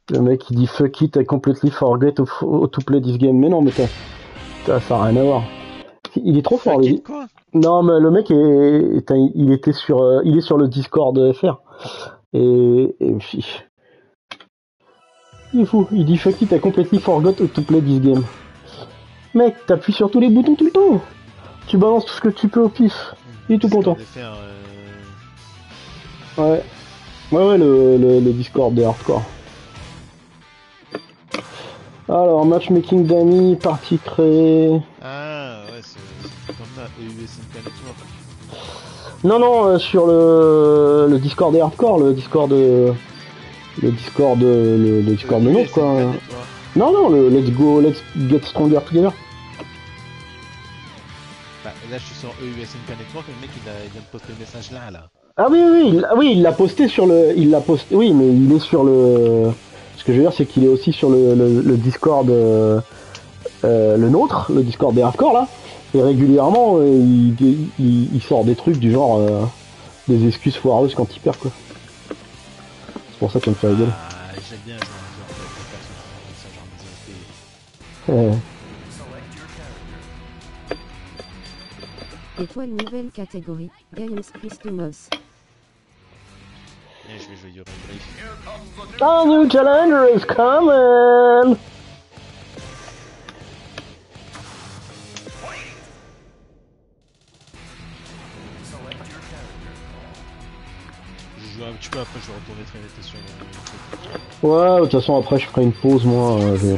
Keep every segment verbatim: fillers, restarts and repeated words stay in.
Le mec il dit fuck it, I completely forget to, to play this game. Mais non, mais ça n'a rien à voir. Il est trop fort Fuck lui. it, quoi. Non, mais le mec est, est il était sur, euh, il est sur le Discord F R. Et, et il est fou. Il dit fuck it, I completely forgot to play this game. Mec, t'appuies sur tous les boutons tout le temps. Tu balances tout ce que tu peux au pif. Il est tout content. Faire, euh... Ouais. Ouais, ouais, le, le, le Discord des hardcore. Alors, matchmaking d'amis, partie créée. Ah, ouais, c'est comme ça, E U S N K Network. Non, non, euh, sur le, le Discord des hardcore, le Discord. Euh, le Discord. Le, le Discord euh, de notre, quoi. Non, non, le Let's Go, Let's Get Stronger Together. Bah, là, je suis sur E U S N K Network, le mec, il, a, il vient de poster le message là, là. Ah oui, oui, il, oui, il l'a posté sur le. Il l'a posté. Oui, mais il est sur le. Ce que je veux dire, c'est qu'il est aussi sur le, le, le Discord. Euh, euh, le nôtre, le Discord des hardcore, là. Et régulièrement, euh, il, il, il sort des trucs du genre. Euh, des excuses foireuses quand il perd, quoi. C'est pour ça qu'il me fait rigoler. Ah, j'aime bien genre, genre, genre, genre, genre, genre, Étoile nouvelle catégorie, Games Customers. Et je vais jouer du Rainbreak. The new challenger is coming! Je joue un petit peu après, je vais retourner très vite sur le... le... Ouais, de toute façon, après, je ferai une pause, moi. Euh, je...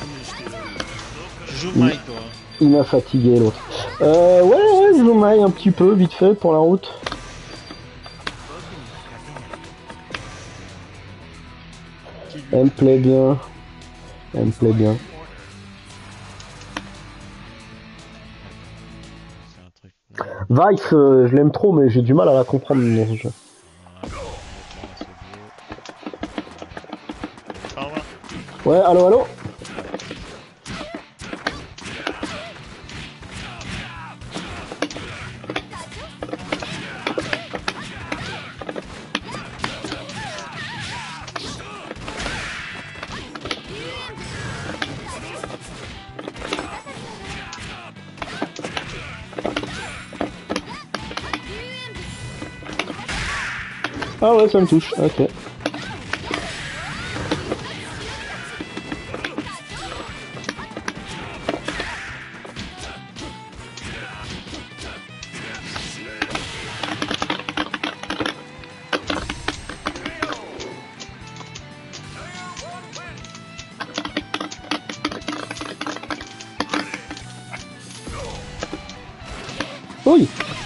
Tu joues Mike, toi. Il m'a fatigué, l'autre. Euh, ouais, ouais, je joue Mike un petit peu, vite fait, pour la route. Elle me plaît bien. Elle me plaît bien. Vice, euh, je l'aime trop, mais j'ai du mal à la comprendre dans ce jeu. Ouais, allô, allô? Ah ouais, ça me touche, ok. Oui.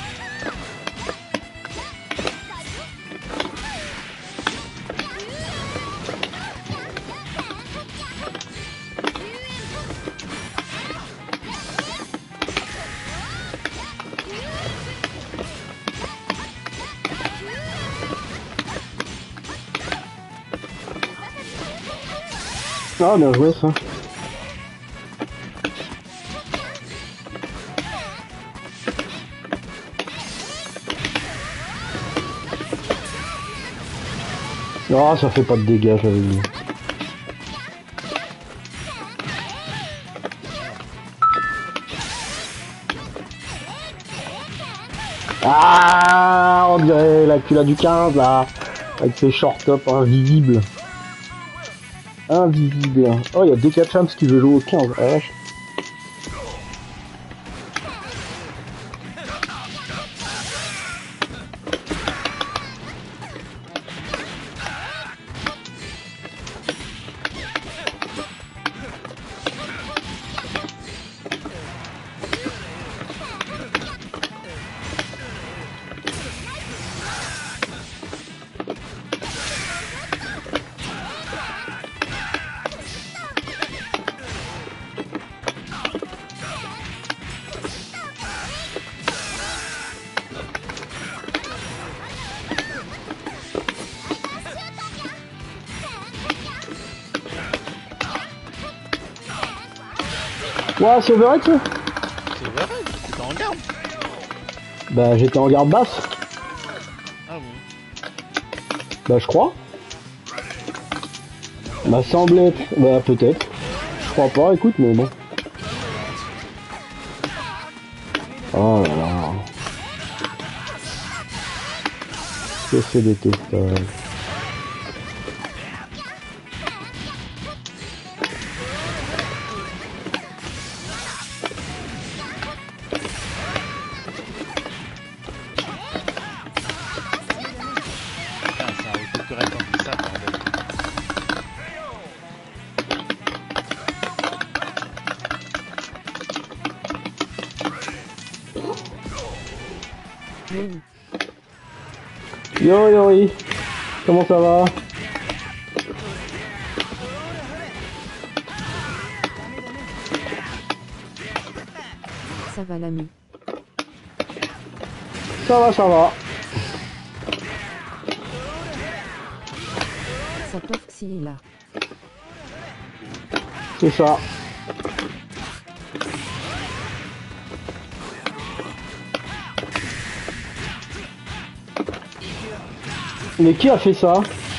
Ah, bien joué ça. Ah, ça fait pas de dégâts, j'avais dit. Ah, on dirait la cula du quinze là, avec ses short top invisibles. Invisible. Oh, il y a D K Champs qui veut jouer au quinze. Ah, vache. Ouais, c'est overhead ça? C'est overhead, t'étais en garde? Bah, j'étais en garde basse. Ah bon? Bah, je crois. M'a semblé être... Bah peut-être. Je crois pas, écoute, mais bon. Oh là là. Que c'est détestable. Ah, ça aurait été correct en plus ça, bordel. Oui. Yo Yori, comment ça va? Ça va l'ami. Ça va, ça va. Sapofxy est là. C'est ça. Mais qui a fait ça?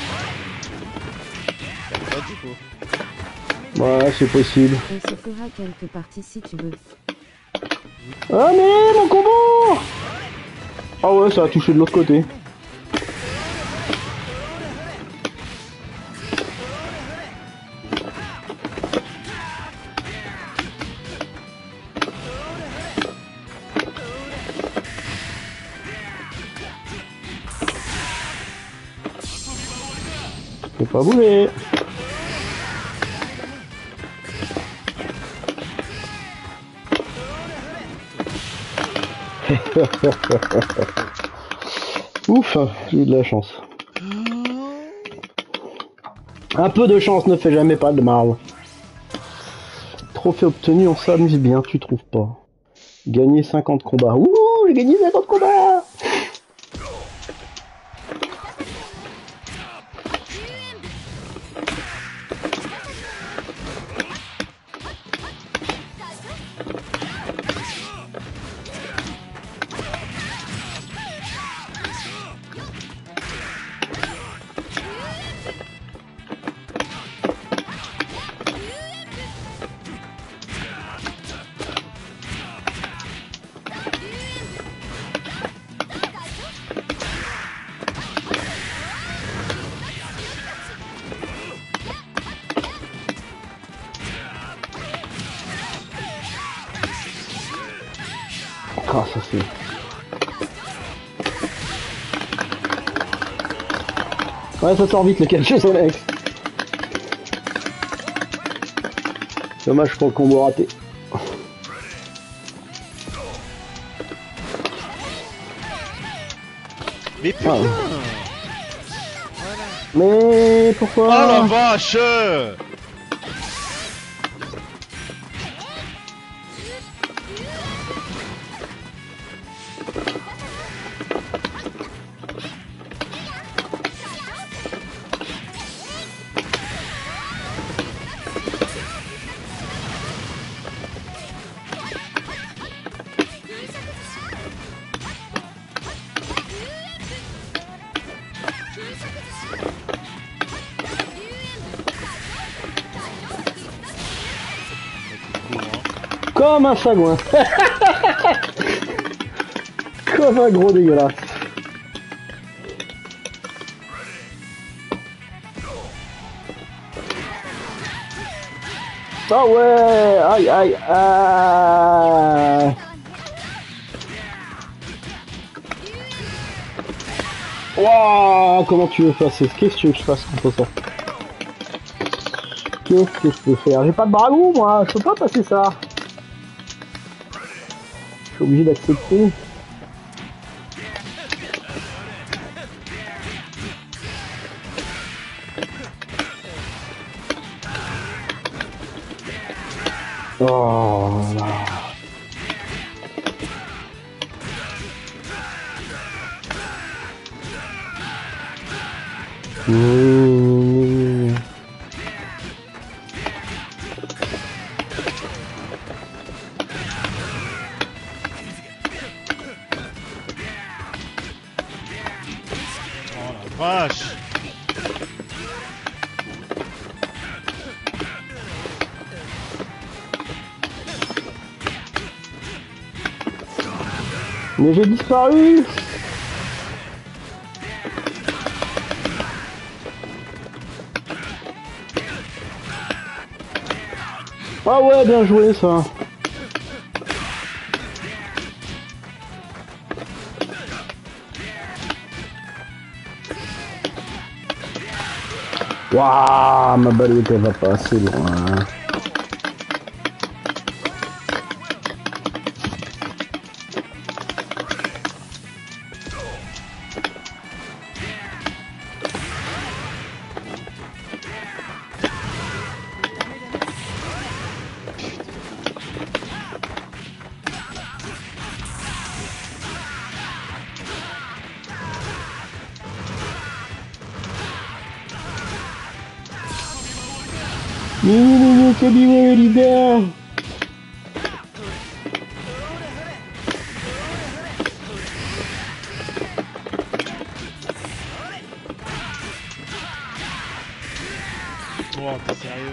Pas du coup. Ouais, c'est possible. On se fera quelques parties si tu veux. Ah mais mon combo! Ah ouais, ça a touché de l'autre côté. Faut pas bouger. Ouf, j'ai eu de la chance. Un peu de chance ne fait jamais pas de mal. Trophée obtenu, on s'amuse bien, tu trouves pas? Gagner cinquante combats. Ouh, j'ai gagné cinquante combats! Ah, ça c'est... Ouais, ça sort vite le catch Solex. Dommage pour le combo raté. Mais putain! Ah. Voilà. Mais Oh pourquoi? la vache! Comme un sagouin. Comme un gros dégueulasse. Ah ouais. Aïe aïe aïe. Waouh, comment tu veux passer? Qu'est-ce que tu veux que je fasse contre ça? Qu'est-ce que je peux faire? J'ai pas de bragou moi, je peux pas passer ça. Je suis obligé d'accepter. Oh là. Mmh. Oh la vache! Mais j'ai disparu. Ah ouais, bien joué ça. Waouh, ma balle elle va pas assez loin. Mmh, Kabiwa leader. Oh, t'es sérieux?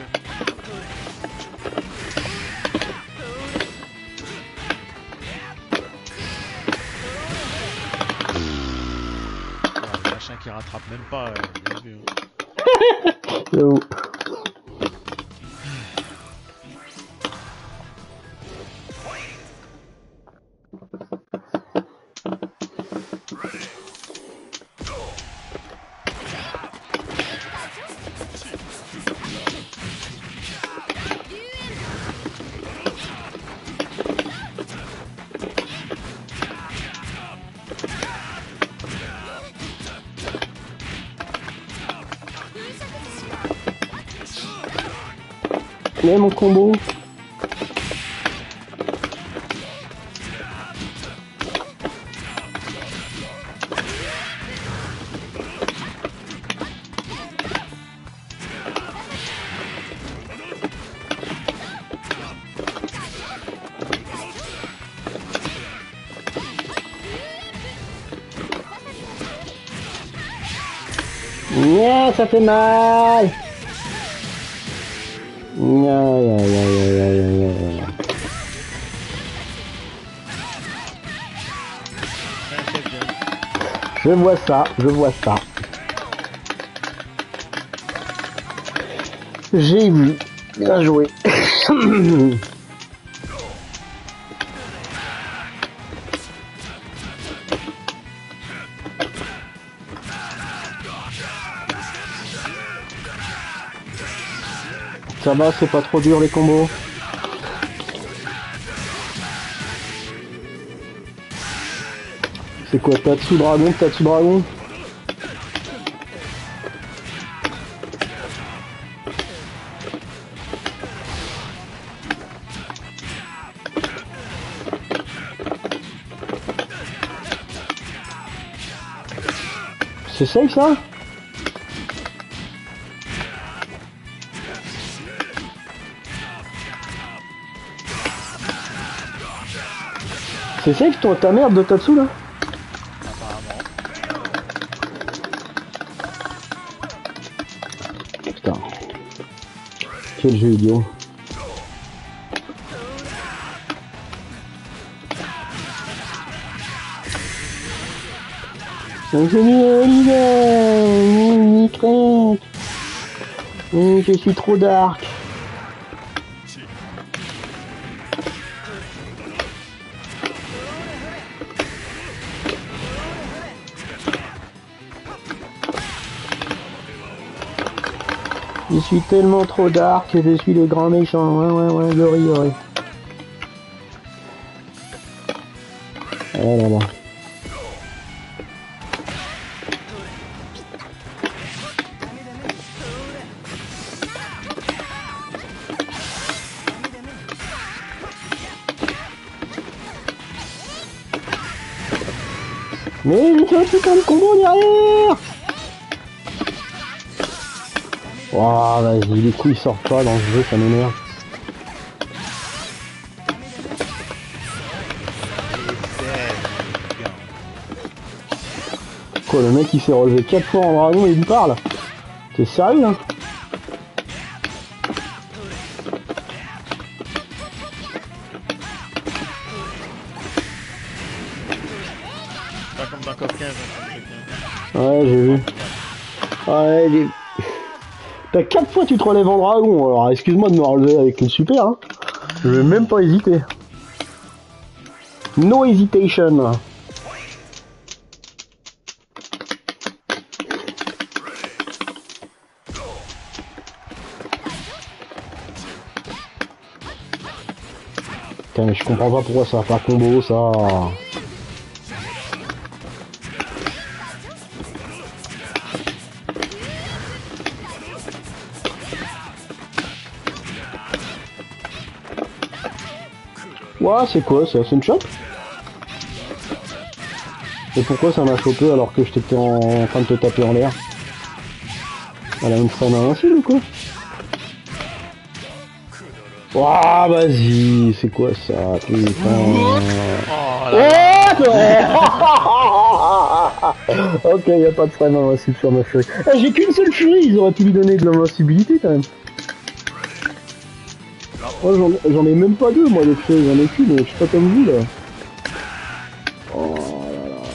Oh, le machin qui rattrape même pas, euh, bien vu. Yo. Mais mon combo. Yeah, ça fait mal. Yeah, yeah, yeah, yeah, yeah, yeah, yeah. Je vois ça, je vois ça. J'ai vu. Bien joué. Ça va, c'est pas trop dur les combos. C'est quoi, Tatsu Dragon, Tatsu Dragon? C'est safe ça? C'est safe toi, ta merde de Tatsu là? Putain. Quel jeu idiot. Je suis trop dark. Je suis tellement trop dark que je suis le grand méchant. Ouais, ouais, ouais, Yori, Yori. Oh là là. Mais il fait un putain de combo derrière. Waouh, vas-y, les coups ils sortent pas dans ce jeu, ça m'énerve. Quoi, le mec il s'est relevé quatre fois en dragon et il lui parle? T'es sérieux là? encore quinze, hein, ce truc, hein. Ouais, j'ai vu. Ouais, j'ai... T'as quatre fois tu te relèves en dragon, alors excuse-moi de me relever avec le super, hein. Je vais même pas hésiter. No hesitation. Putain, mais je comprends pas pourquoi ça va pas combo, ça. Ouais, c'est quoi ça? C'est une chope? Et pourquoi ça m'a chopé alors que je t'étais en... en train de te taper en l'air? Elle a une forme invincible ou quoi? Ouah, vas-y, c'est quoi ça? Putain. Oh là là. Ok, y a pas de frame invincible sur ma furie. Eh, j'ai qu'une seule furie, ils auraient pu lui donner de l'invincibilité quand même. Moi j'en j'en ai même pas deux, moi, de furie, j'en ai qu'une, je suis pas comme vous là. Oh là là.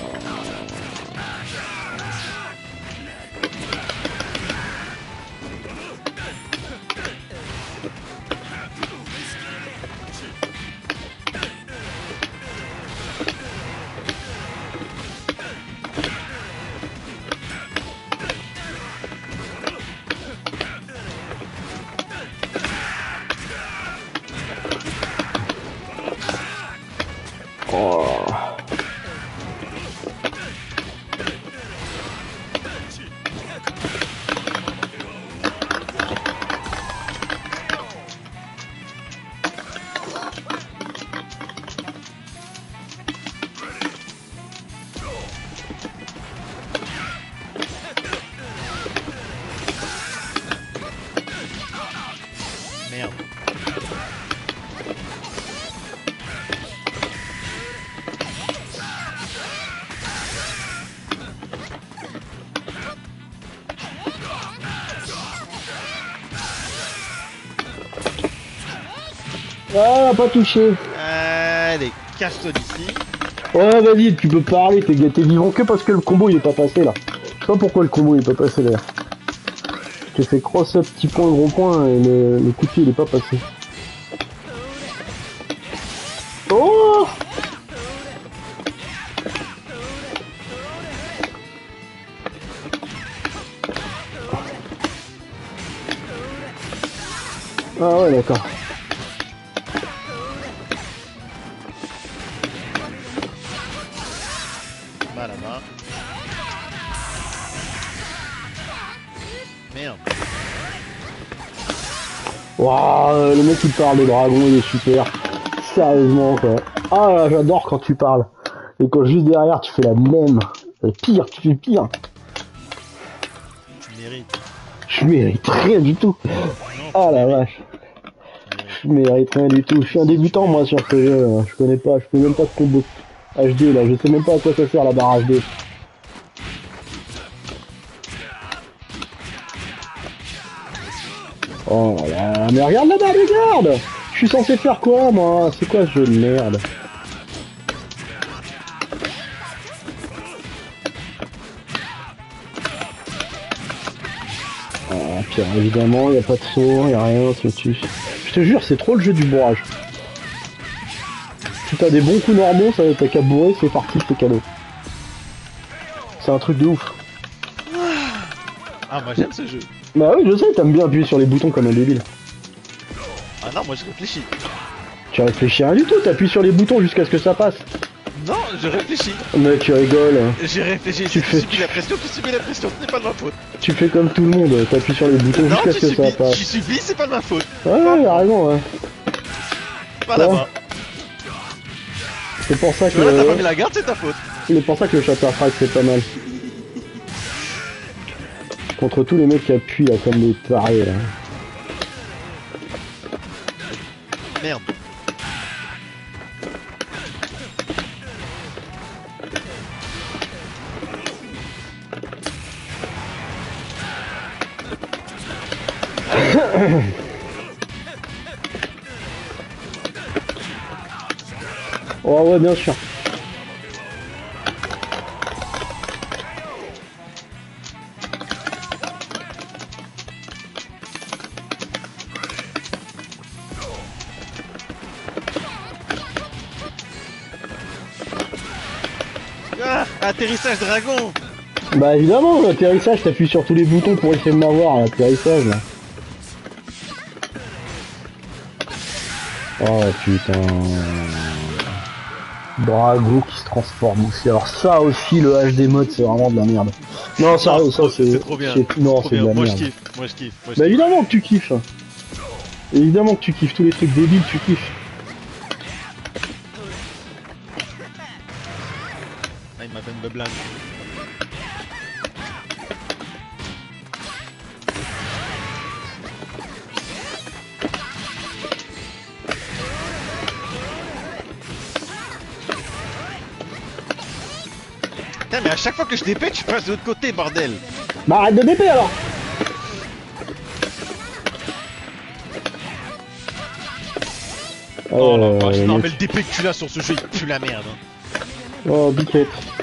Merde. Ah, pas touché. Allez, cache-toi d'ici. Ouais, vas-y, tu peux parler, t'es t'es vivant que parce que le combo il est pas passé là. Je sais pas pourquoi le combo il est pas passé d'ailleurs. Je t'ai fait cross-up, petit point, gros point, et le, le coup de pied il est pas passé. Oh! Ah ouais, d'accord. Bas là-bas. Merde. Waouh, le mec il parle de dragon, il est super. Sérieusement quoi. Ah là, j'adore quand tu parles. Et quand juste derrière tu fais la même. Et pire, tu fais pire. Tu mérites. Je mérite rien du tout. Non, Ah la vache. Je mérite rien du tout. Je suis un débutant moi sur ce jeu. Hein. Je connais pas, je fais même pas de combo H D là. Je sais même pas à quoi ça sert la barre H D. Oh là, mais regarde là-bas, regarde. Je suis censé faire quoi moi? C'est quoi ce jeu de merde? Ah, puis évidemment, il a pas de saut, il a rien, c'est au-dessus. Je te jure, c'est trop le jeu du bourrage. Si t'as des bons coups normaux, ça t'as qu'à bourrer, c'est parti, c'est cadeau. C'est un truc de ouf. Ah, moi j'aime ce jeu. Bah oui, je sais, t'aimes bien appuyer sur les boutons comme un débile. Ah non, moi je réfléchis. Tu réfléchis à rien du tout, t'appuies sur les boutons jusqu'à ce que ça passe. Non, je réfléchis. Mais tu rigoles. J'ai réfléchi. Tu Tu fais- subis la pression, tu subis la pression, ce n'est pas de ma faute. Tu fais comme tout le monde, t'appuies sur les boutons Non, jusqu'à tu ce que ça subis, passe. tu subis, c'est pas de ma faute. Ouais, ouais, y'a raison, ouais. Pas Ouais. là-bas. C'est pour ça Tu que vois, là, t'as pas mis le... la garde, c'est ta faute. c'est pour ça que le Shatterstrike c'est pas mal. Contre tous les mecs qui appuient là comme des tarés là. Merde. Oh ouais, bien sûr. atterrissage dragon. Bah évidemment, l'atterrissage, t'appuies sur tous les boutons pour essayer de m'avoir à l'atterrissage là. Oh putain. Drago qui se transforme aussi. Alors ça aussi, le H D mode, c'est vraiment de la merde. Non, ça, Non, ça c'est... c'est trop bien. Non, Trop c'est de bien. la Moi je merde. kiffe, moi je kiffe. Moi, je Bah kiffe. évidemment que tu kiffes. Évidemment que tu kiffes tous les trucs débiles, tu kiffes. Ah, il m'a fait une beublingue. Putain, mais à chaque fois que je dépêche, tu passes de l'autre côté, bordel. Bah arrête de D P alors. Oh la vache, Euh, non mec. mais le D P que tu l'as sur ce jeu, il pue la merde. Hein. Oh, biquette.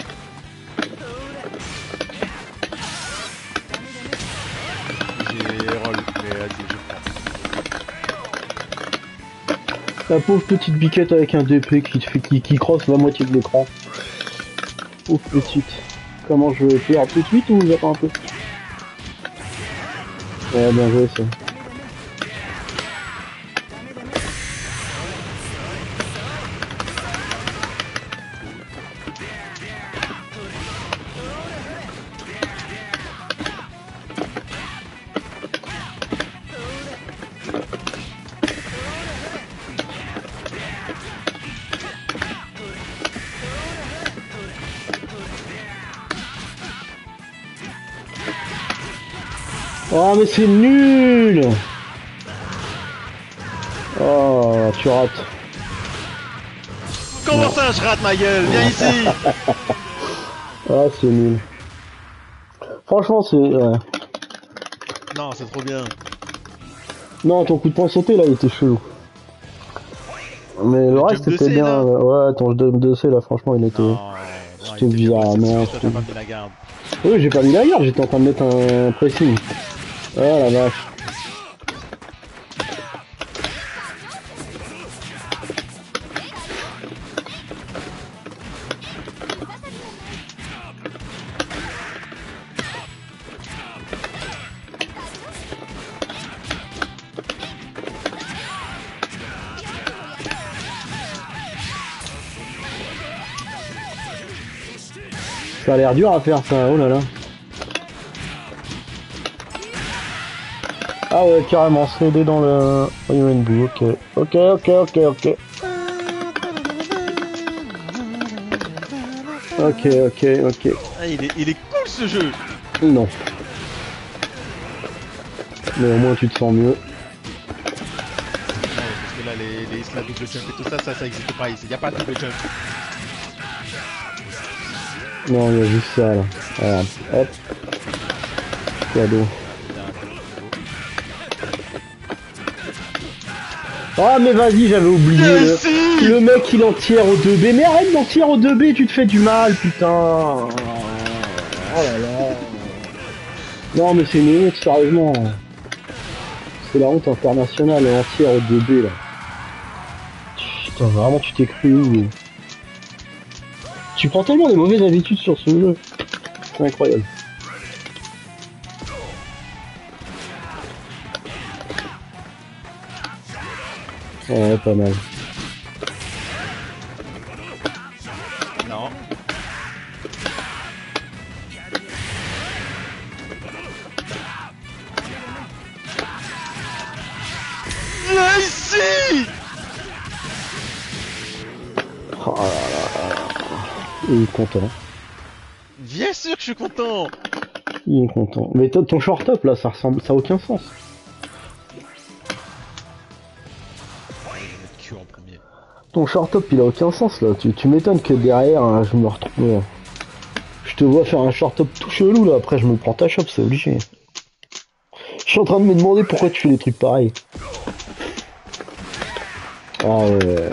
J'ai roll, mais vas-y, je prends. La pauvre petite biquette avec un D P qui, te fait, qui, qui crosse la moitié de l'écran. Pauvre petite. Comment je vais faire tout de suite ou j'attends un peu? Ouais, bien joué ça. Oh mais c'est nul. Oh, tu rates. Comment ça, je rate ma gueule? Viens ici. Ah, c'est nul. Franchement, c'est... Ouais. Non, c'est trop bien. Non, ton coup de poing sauté, là, il était chelou. Mais le, Le reste, jump de était C, bien. là. Ouais, ton jump de C, là, franchement, il était... Non, non, C'était il était bizarre, bien, non, c'est- c'est- c'était- t'as pas mis la garde. Oui, j'ai pas mis la garde, j'étais en train de mettre un pressing. Ah la vache. Ça a l'air dur à faire ça, oh là là. Ah ouais, carrément, se aider dans le Rainbow, ok. Ok, ok, ok, ok. Ok, ok, ok. Ah, il est, il est cool ce jeu. Non. Mais au moins tu te sens mieux. Ouais, parce que là, les, les islas double jump et tout ça, ça, ça existe pas ici. Y a pas de double jump. Non, il y a juste ça là. Voilà. Hop. Cadeau. Ah mais vas-y, j'avais oublié le... Merci. le mec il en tire au deux B. Mais arrête d'en tirer au deux B, tu te fais du mal, putain. Oh là là. Non mais c'est une honte, sérieusement. C'est la honte internationale, en tir au deux B là. Putain, vraiment tu t'es cru où? Tu prends tellement de mauvaises habitudes sur ce jeu. C'est incroyable. Ouais, pas mal. Non. Viens ici. Oh là là. Il est content. Bien sûr que je suis content. Il est content. Mais toi, ton short up là, ça ressemble, ça a aucun sens. Q en premier. Ton short up il a aucun sens là. Tu, tu m'étonnes que derrière hein, je me retrouve. Je te vois faire un short up tout chelou là. Après je me prends ta shop, c'est obligé. Je suis en train de me demander pourquoi tu fais des trucs pareils. Ah ouais. ouais.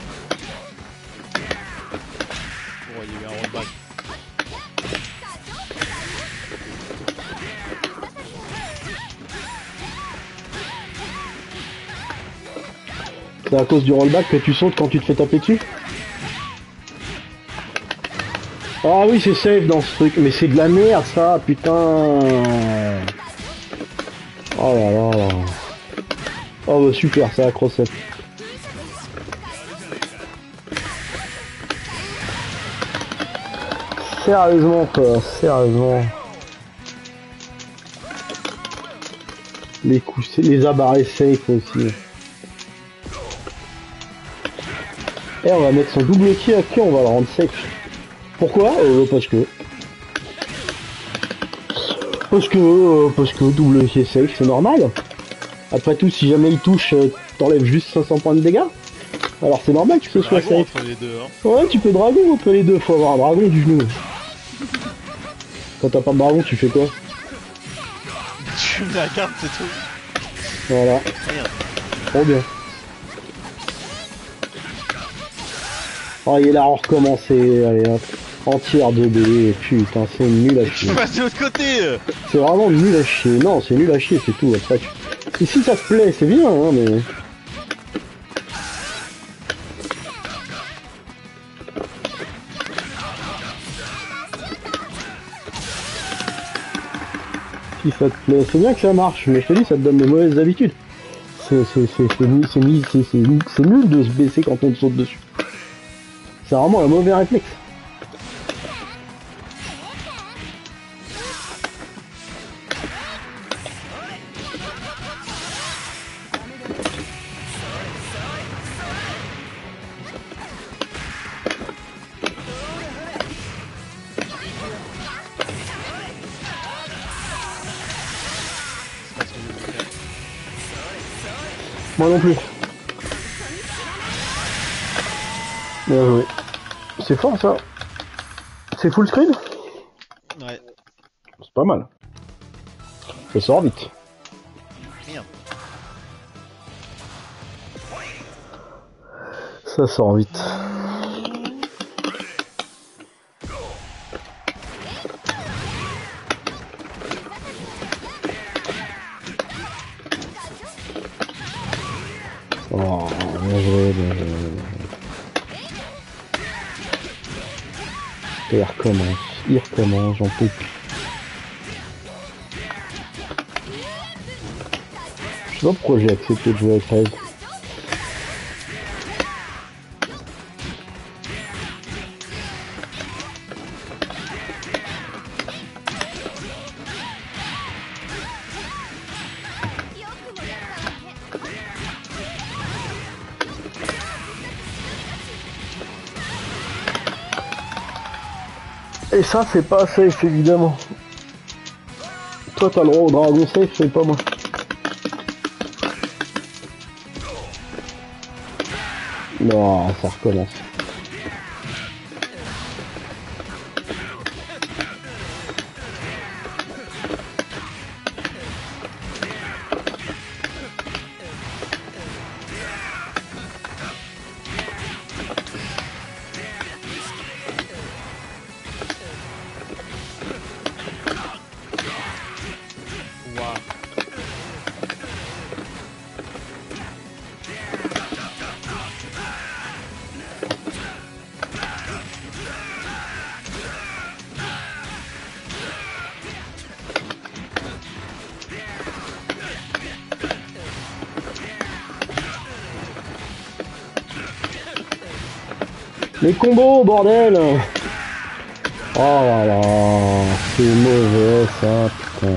Oh, il y a eu un rollback. C'est à cause du rollback que tu sautes quand tu te fais taper dessus? Ah oui, c'est safe dans ce truc, mais c'est de la merde ça, putain. Oh là là là. Oh bah super, ça a crossé. Sérieusement quoi, sérieusement. Les coups, les abarrés safe aussi. Et on va mettre son double kill à qui on va le rendre safe. Pourquoi euh, Parce que... Parce que... Euh, parce que double kill safe c'est normal. Après tout, si jamais il touche, euh, t'enlèves juste cinq cents points de dégâts. Alors c'est normal que ce soit Dragon safe. entre les deux, hein. Ouais, tu peux dragon entre les deux, faut avoir un dragon du genou. Quand t'as pas de dragon, tu fais quoi? Tu mets la carte, c'est tout. Voilà. Rien. Trop bien. Oh, il est là, on recommence. Allez hop. Entière de B. Putain, c'est nul à Tu chier. peux passer de l'autre côté. euh. C'est vraiment nul à chier. Non, c'est nul à chier, c'est tout. Après, tu... Ici, ça se plaît, c'est bien, hein, mais... Si ça te plaît, c'est bien que ça marche, mais je te dis, ça te donne de mauvaises habitudes. C'est c'est c'est c'est nul, c'est nul, c'est c'est nul, c'est nul de se baisser quand on te saute dessus. C'est vraiment un mauvais réflexe. C'est pas ce que je veux faire. Moi non plus. Bien joué. C'est fort ça. C'est full screen? Ouais. C'est pas mal. Ça sort vite. Merde. Ça sort vite. Oh, bien joué, bien joué. Et il recommence, il recommence, j'en peux plus. Je sais pas pourquoi j'ai accepté de jouer avec treize. Et ça, c'est pas safe, évidemment. Toi, t'as le droit au dragon safe, c'est pas moi. Non, ça recommence. Waouh. Les combos, bordel! Oh là là, c'est mauvais ça, putain.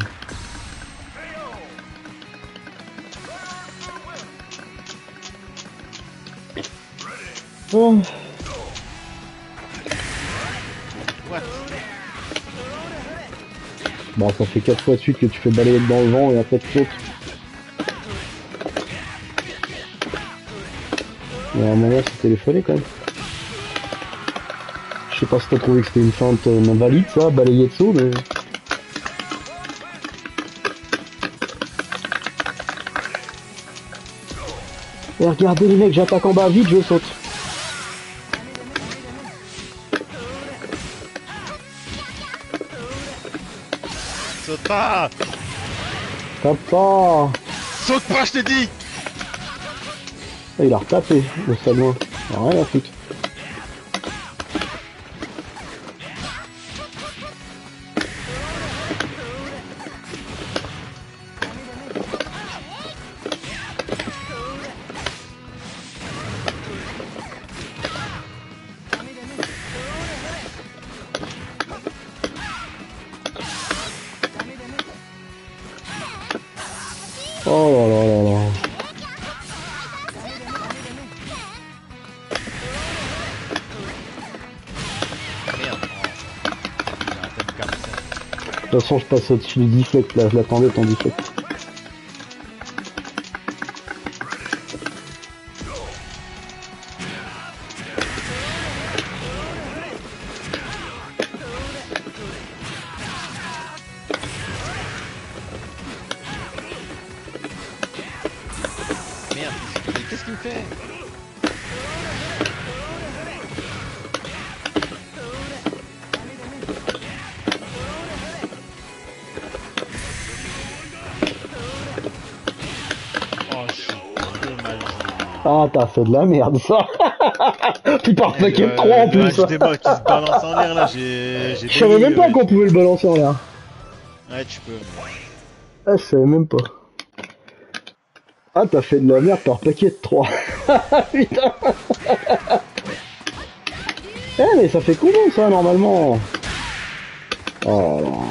Oh. What? Bon, ça fait quatre fois de suite que tu fais balayer dans le vent et après tu sautes. Il y a un moment, c'est téléphoné quand même. Je sais pas si t'as trouvé que c'était une feinte euh, non valide ça, balayer de saut, mais... Et regardez les mecs, j'attaque en bas, vite, je saute. Saute pas! Tape pas. Saute pas, je t'ai dit! Ah, il a retapé, le salon. Rien à foutre. Oh là là là là. Merde. Oh. J'arrête de me casser. De toute façon, je passe au-dessus du deflect là, je l'attendais ton deflect. Merde. Mais qu'est-ce qu'il me fait? Oh, je suis dommage. Ah, t'as fait de la merde ça. Tu pars Eh, paquet de euh, trois en le plus. H débat qui se balance en l'air là, j'ai. j'ai Je savais béni, même pas ouais. qu'on pouvait le balancer en l'air. Ouais, tu peux. Ah, je savais même pas. Ah, t'as fait de la merde par paquet de trois. Putain. Eh, mais ça fait combien ça normalement? Oh là.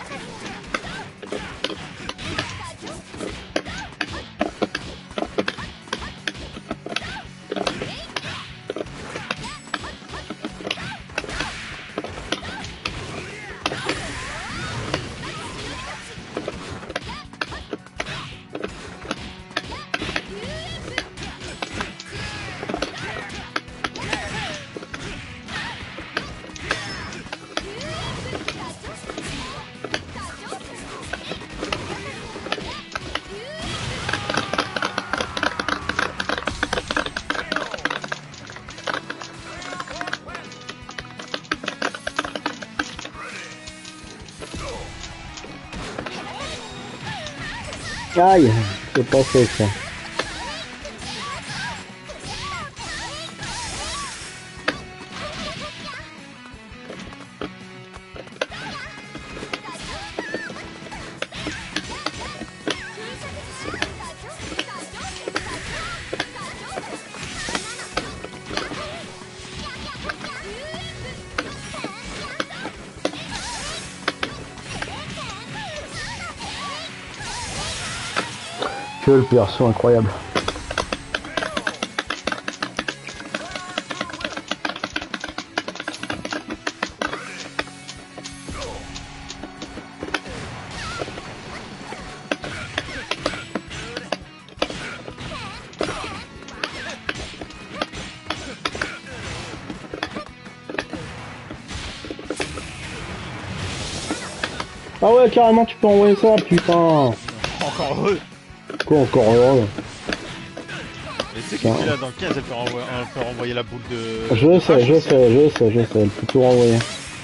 Aïe, c'est pas fait ça. Que le perso incroyable. Ah ouais, carrément, tu peux envoyer ça, putain. Encore heureux. Quoi, encore heureux. Mais tu sais qu'il fait là dans le quinze, elle peut renvoyer, elle peut renvoyer la boule de. Je de sais, hache je aussi, hein. sais, je sais, je sais, elle peut tout renvoyer.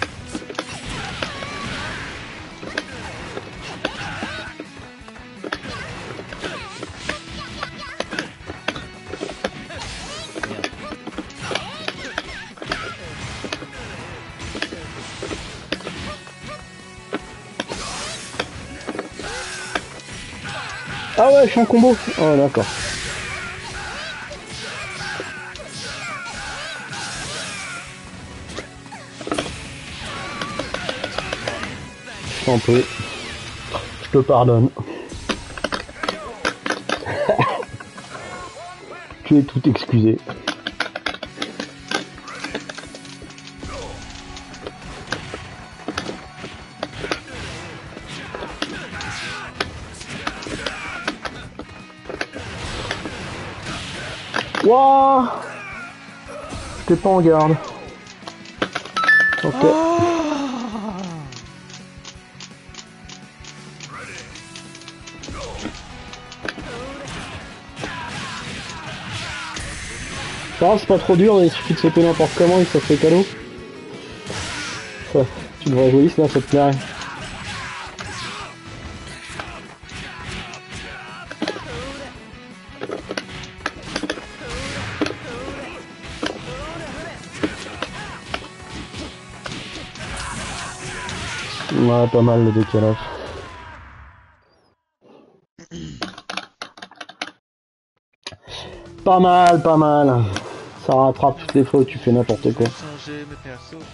Ah ouais, je suis en combo. Oh d'accord. Je t'en prie. Je te pardonne. Tu es tout excusé. Wouah, t'es pas en garde. Ok. Oh Ça va, c'est pas trop dur, il suffit de sauter n'importe comment et ça fait cadeau. Ça, tu devrais jouer là, ça te plairait. Ouais, pas mal le décalage. Pas mal, pas mal. Ça rattrape toutes les fois où tu fais n'importe quoi. Changer mes persos.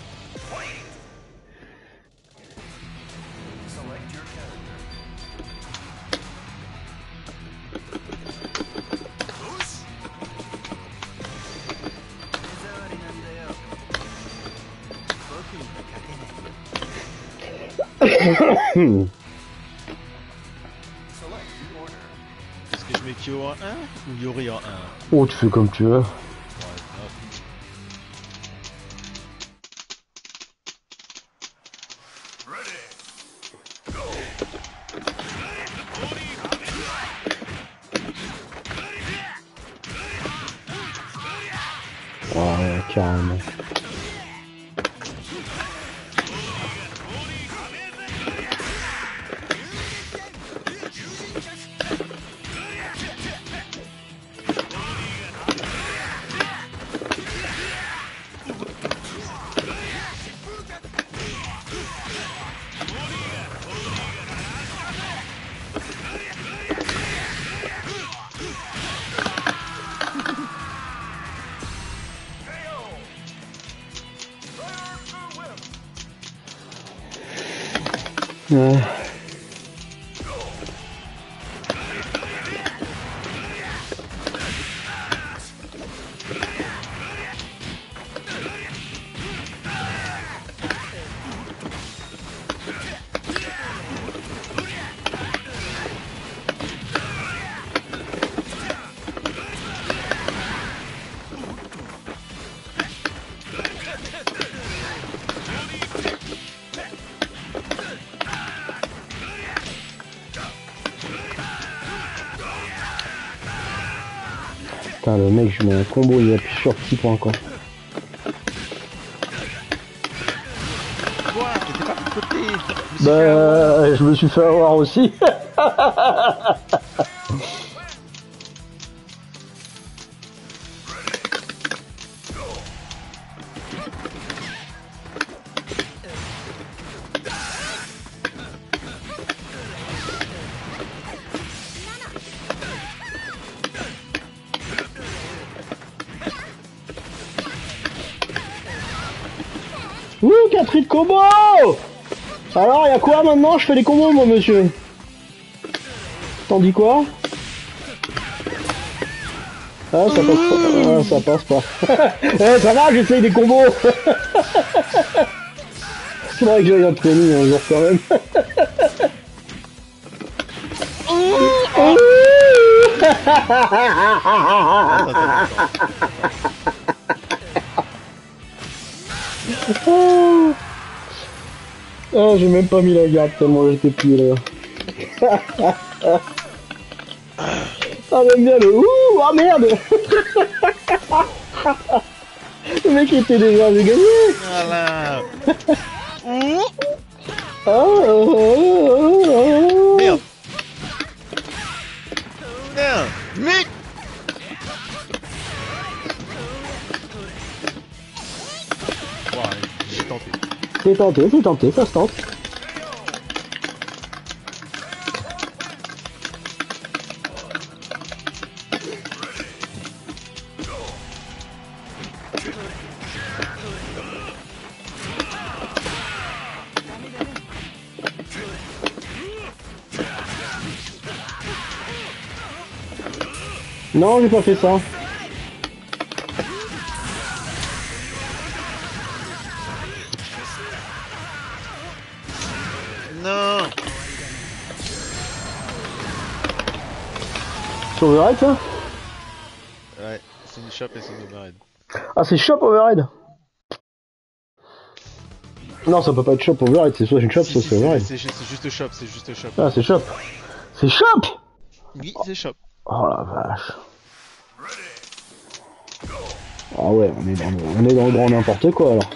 Est-ce que je mets Kyo en un ou Yori en un? Oh, tu fais comme tu veux. Ouais, hop. Ouais, carrément. Ouais. Putain, le mec, je mets un combo, il appuie sur petit point quoi. Quoi? J'étais pas de mon côté. Je me suis fait Bah, avoir. je me suis fait avoir aussi. Ouh, quatre de combo. Alors, y'a quoi maintenant? Je fais les combos, moi, monsieur. T'en dis quoi? Ah, ça passe pas. Ah, ça passe pas. Eh, ça va, j'essaye des combos. Faudrait que j'aille en training un jour quand même. Oh, oh, j'ai même pas mis la garde tellement j'étais plié là. Ah, j'aime bien le ouh, ah merde. Le mec était déjà, j'ai gagné. Voilà. Ouh. Ah, ah, ah, ah. Merde. Merde. Mais. Ouais, j'ai tenté. C'est tenté, c'est tenté, ça se tente. Non, j'ai pas fait ça. Non. C'est overhead ça? Ouais, c'est une shop et c'est une overhead. Ah, c'est shop overhead. Non, ça peut pas être shop overhead, c'est soit une shop, Si, soit si, c'est c'est overhead. c'est juste, c'est juste shop, c'est juste shop. Ah, c'est shop. C'est shop. Oui, c'est shop. Oh la vache. Ah ouais, on est dans le, on est dans le grand n'importe quoi alors.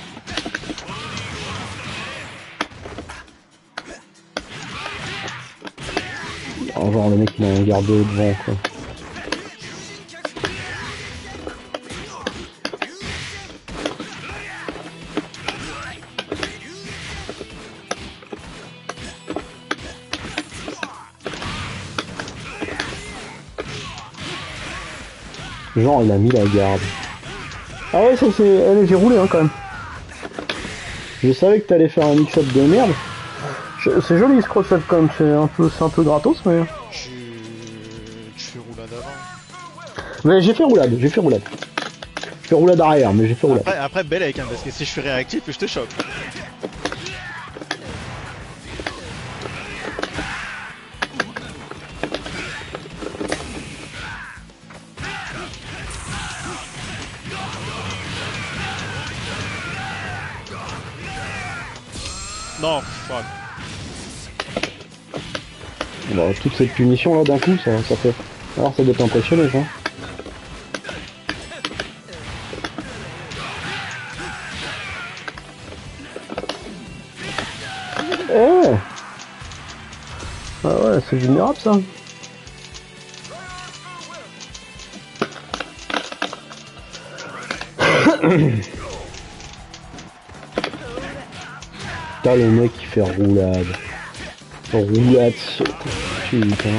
Oh, genre le mec il a un garde devant quoi. Genre, il a mis la garde. Ah ouais, ça c'est... Allez, j'ai roulé hein, quand même. Je savais que t'allais faire un mix-up de merde. Je- C'est joli ce cross-up quand même, c'est un peu, c'est un peu gratos mais... Tu... Tu fais roulade avant. Mais j'ai fait roulade, j'ai fait roulade. J'ai fait roulade arrière, mais j'ai fait roulade. Après, après belle avec un parce que si je suis réactif, je te chope. Non, fuck. Bon, toute cette punition là d'un coup, ça, ça fait... Alors ça doit t'impressionner ça. Eh ah ouais, c'est vulnérable ça. T'as le mec qui fait roulade. Roulade sur... Putain.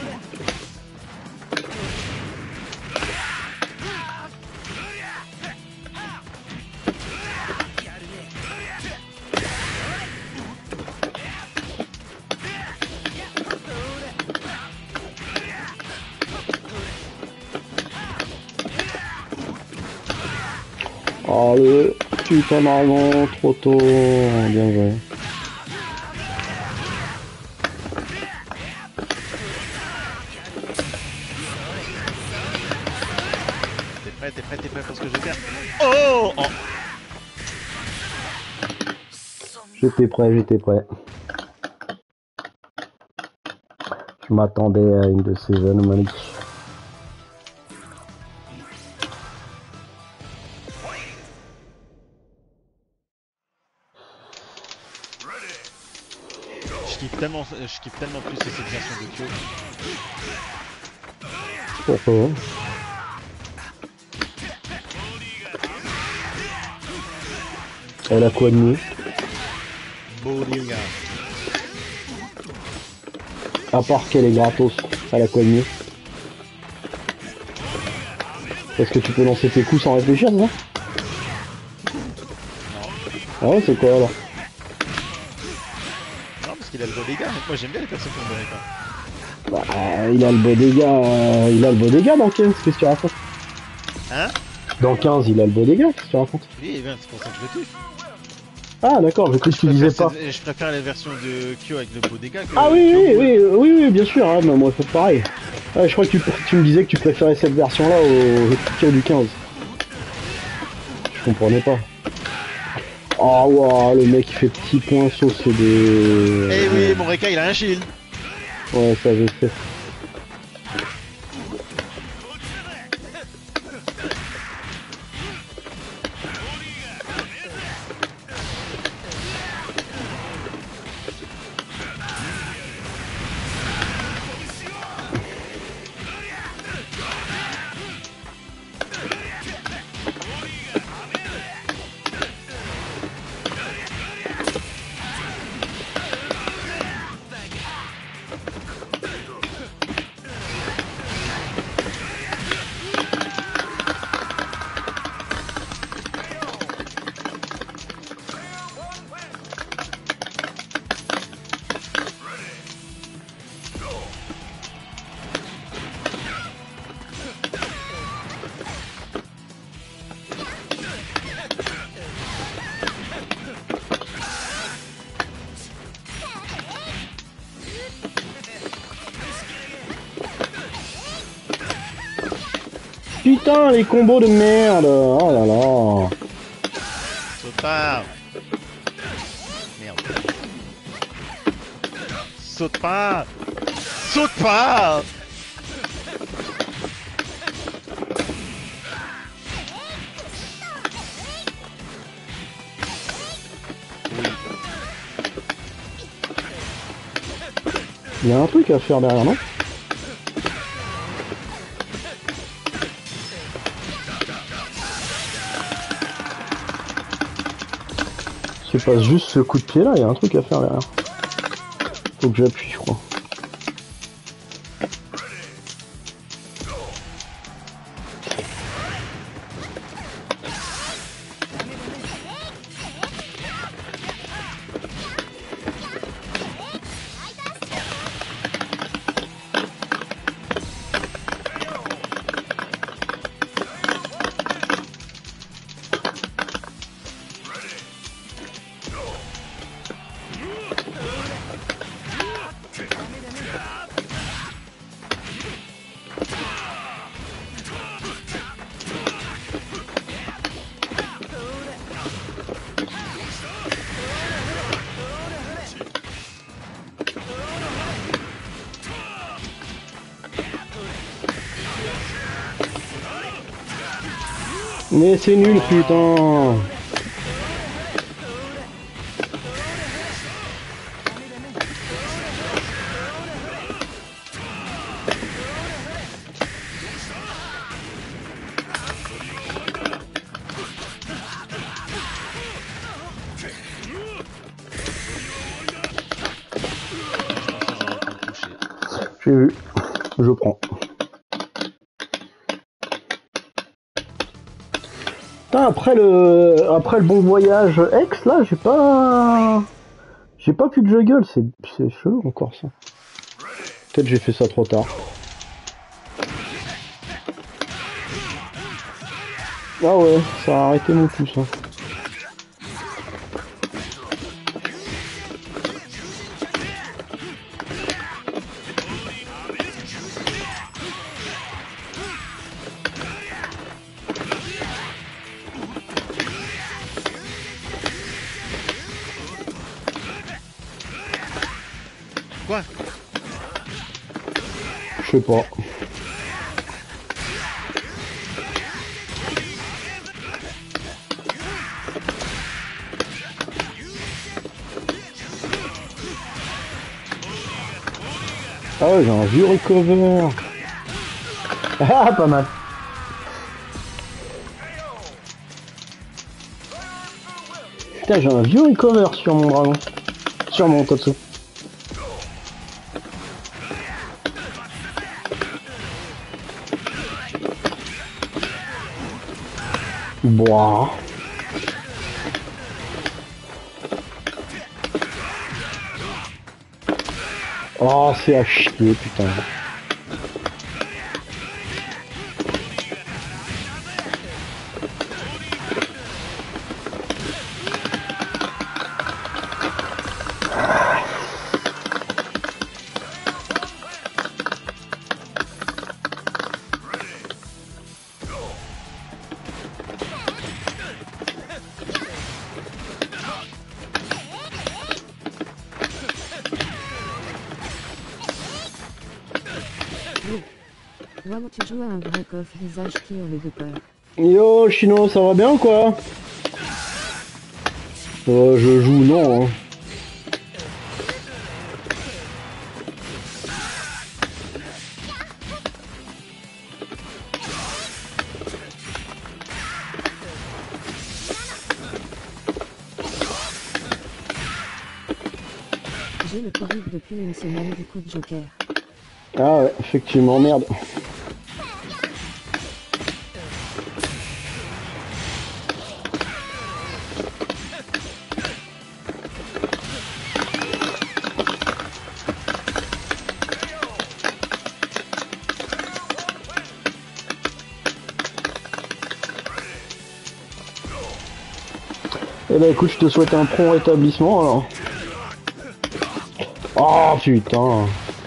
Oh le putain d'argent, trop tôt, bien joué. T'es prêt, t'es prêt, t'es prêt pour ce que je vais faire. Oh, oh. J'étais prêt, j'étais prêt. Je m'attendais à une de ces anomalies. Je kiffe tellement, je kiffe tellement plus cette version de Kyo. Pourquoi? Elle a quoi de mieux? Bodyguard. À part qu'elle est gratos, elle a quoi de mieux? Est-ce que tu peux lancer tes coups sans réfléchir, ça? Ah ouais, c'est quoi alors? Non, parce qu'il a le bodyguard. Moi j'aime bien les personnes qui ont le bodyguard. Bah, il a le beau dégât, euh, il a le beau dégât dans quinze, qu'est-ce que tu racontes? Hein? Dans quinze, il a le beau dégât, qu'est-ce que tu racontes? Oui, eh ben, c'est pour ça que je le kiffe. Ah d'accord, j'ai cru que tu disais pas. Cette- Je préfère la version de Kyo avec le bodyguard que Ah oui, Kyo oui, Bull. oui, oui, oui, bien sûr, hein, mais moi c'est pareil. Ouais, je crois que tu, tu me disais que tu préférais cette version-là au Kyo du quinze. Je comprenais pas. Ah oh, waouh, le mec il fait petit point sauce des... Eh oui, mon Reka il a un shield. Ouais, ça je sais. Putain, les combos de merde. Oh là là. Saute pas. Merde. Saute pas. Saute pas. Il y a un truc à faire derrière, non? Je passe juste ce coup de pied là, il y a un truc à faire derrière. Faut que j'appuie, je crois. Mais c'est nul, putain. J'ai vu. Je prends. Putain, après le après le bon voyage ex là, j'ai pas j'ai pas pu de juggle, c'est c'est chelou encore ça. Peut-être j'ai fait ça trop tard. Ah ouais, ça a arrêté mon pouce. Hein. Quoi? Je sais pas. Ah ouais, j'ai un vieux recover. Ah, pas mal. Putain, j'ai un vieux recover sur mon dragon. Sur mon Tatsu. Boah. Oh, c'est à chier, putain. Waouh, tu joues à un vrai coff visage qui hurle de peur. Yo, Chino, ça va bien ou quoi? Euh, je joue, non. Hein. J'ai le Covid depuis une semaine du coup de Joker. Ah ouais, effectivement, merde. Eh ben écoute, je te souhaite un prompt rétablissement alors. Oh putain.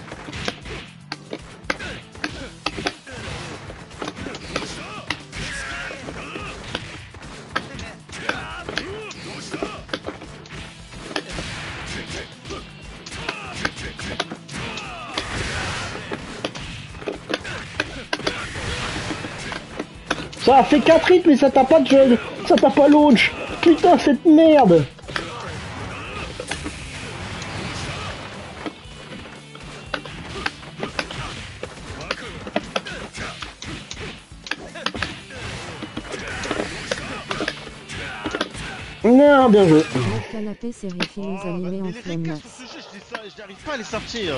Ça a fait quatre hits mais ça t'a pas de jeu, ça t'a pas launch. Putain cette merde. Non, bien joué. Le canapé série films Oh, animés bah, en mais les flemme récaps max. sur ce jeu, je les sors- je n'arrive pas à les sortir.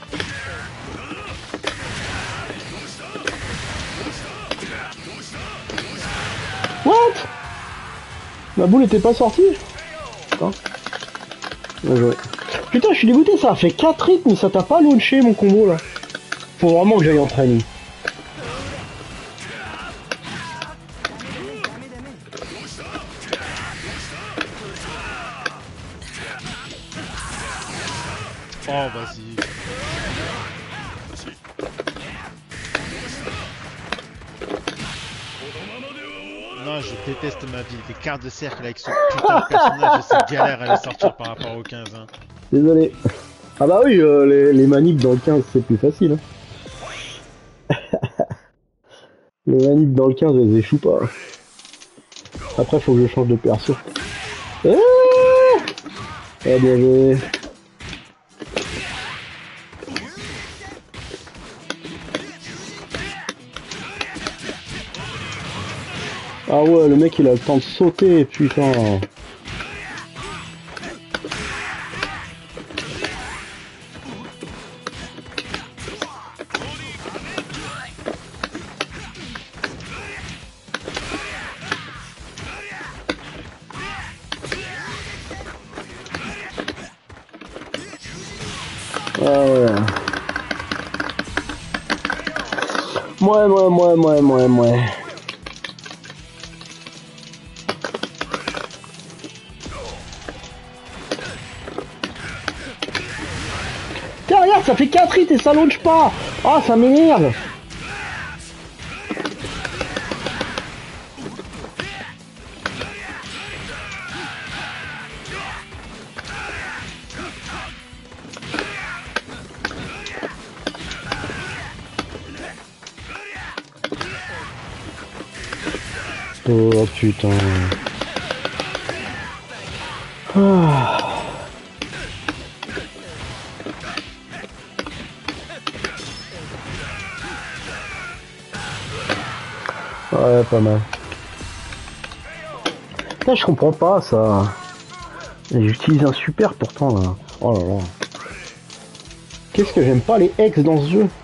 What? Ma boule était pas sortie? Putain. Bien joué. Putain, je suis dégoûté, ça a fait quatre hits, mais ça t'a pas launché mon combo là. Faut vraiment que j'aille en training. Oh, vas-y. Non, je déteste ma vie. Les cartes de cercle avec ce putain de personnage, c'est galère à les sortir par rapport au quinze. Hein. Désolé. Ah bah oui, euh, les, les manips dans le quinze c'est plus facile. Hein. Les manips dans le quinze elles échouent pas. Après, faut que je change de perso. Ah, ah bien joué. Ah ouais, le mec il a le temps de sauter, putain. Ah ouais. Mouais, mouais, mouais, mouais, mouais, mouais. Tiens, regarde, ça fait quatre hits et ça launch pas. Ah, ça m'énerve. Oh putain. Ah. Ouais, pas mal. Putain, je comprends pas ça. J'utilise un super pourtant là. Oh là là. Qu'est-ce que j'aime pas les ex dans ce jeu.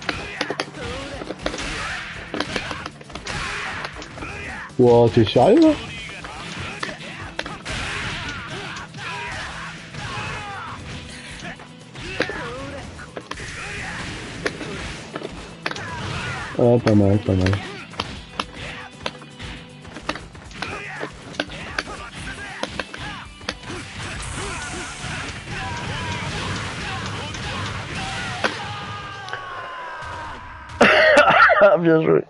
Wow, t'es sérieux là? Ah, pas mal, pas mal. Ah, bien joué.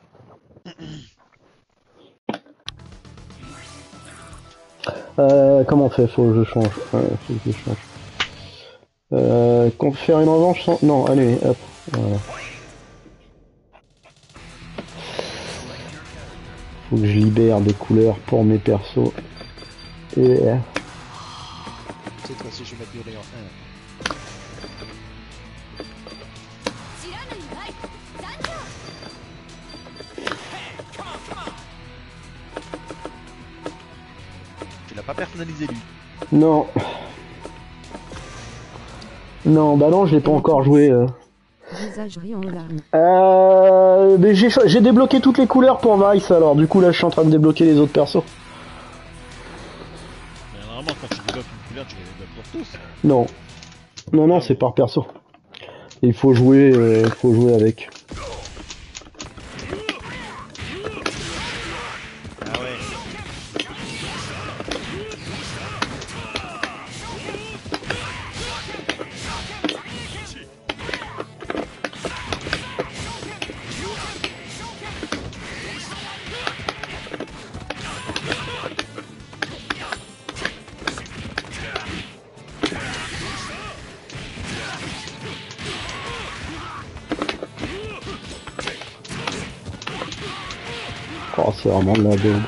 Euh, comment on fait? Faut que je change. Ouais, faut que je change. Euh, qu'on peut faire une revanche sans... Non, allez, hop. Voilà. Faut que je libère des couleurs pour mes persos. Et... Cette fois-ci, je vais mettre durée en un. Tu l'as pas personnalisé lui. Non. Non, bah non, je l'ai pas encore joué. Euh, Visage riant aux larmes. euh mais j'ai j'ai débloqué toutes les couleurs pour Vice, alors du coup là je suis en train de débloquer les autres persos. Mais normalement, quand tu débloques une couleur, tu les débloques pour tous. Non. Non, non, c'est par perso. Il faut jouer, euh, il faut jouer avec. Ah ouais. Oh, c'est vraiment de la daube.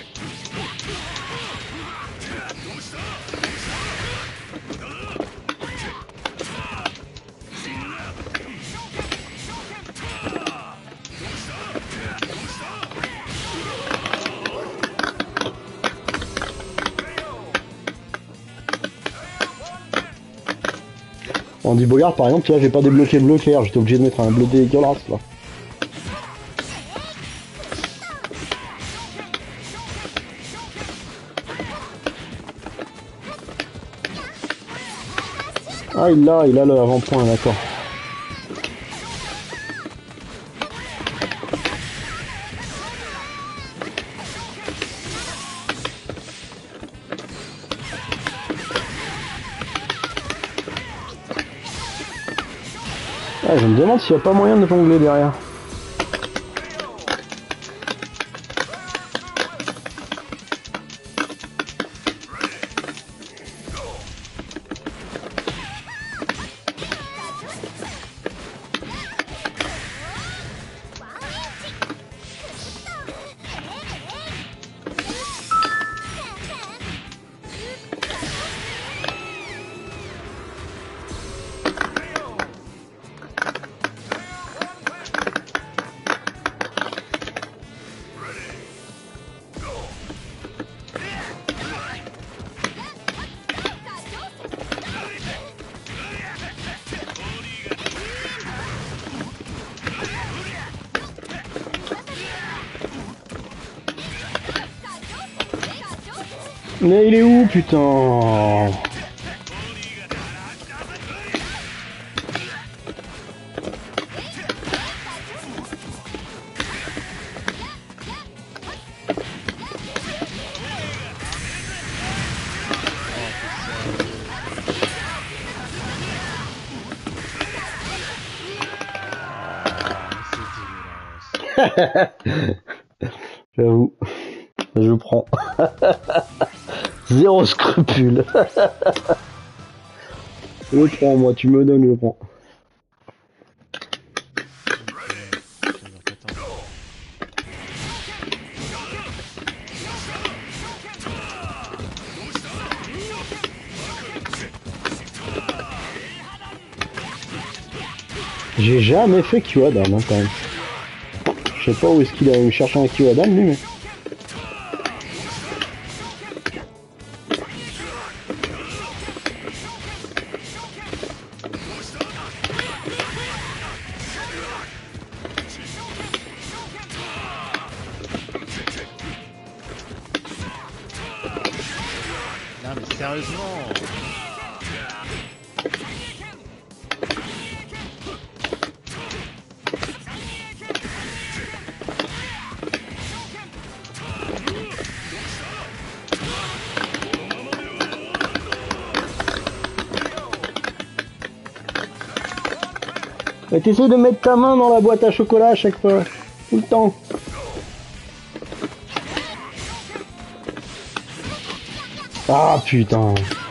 Andy Bogard par exemple, tu vois, j'ai pas débloqué le bleu clair, j'étais obligé de mettre un bleu dégueulasse là. Ah, il l'a, il a le avant-point, d'accord. Ah, je me demande s'il n'y a pas moyen de jongler derrière. Mais il est où, putain? J'avoue, je prends. Zéro scrupule. Je le prends, moi, tu me donnes, je le prends. J'ai jamais fait Kyodan, hein, quand même. Je sais pas où est-ce qu'il a me chercher un Kyodan, lui, mais... Non mais sérieusement. Mais t'essaies de mettre ta main dans la boîte à chocolat à chaque fois. Tout le temps. Ah putain.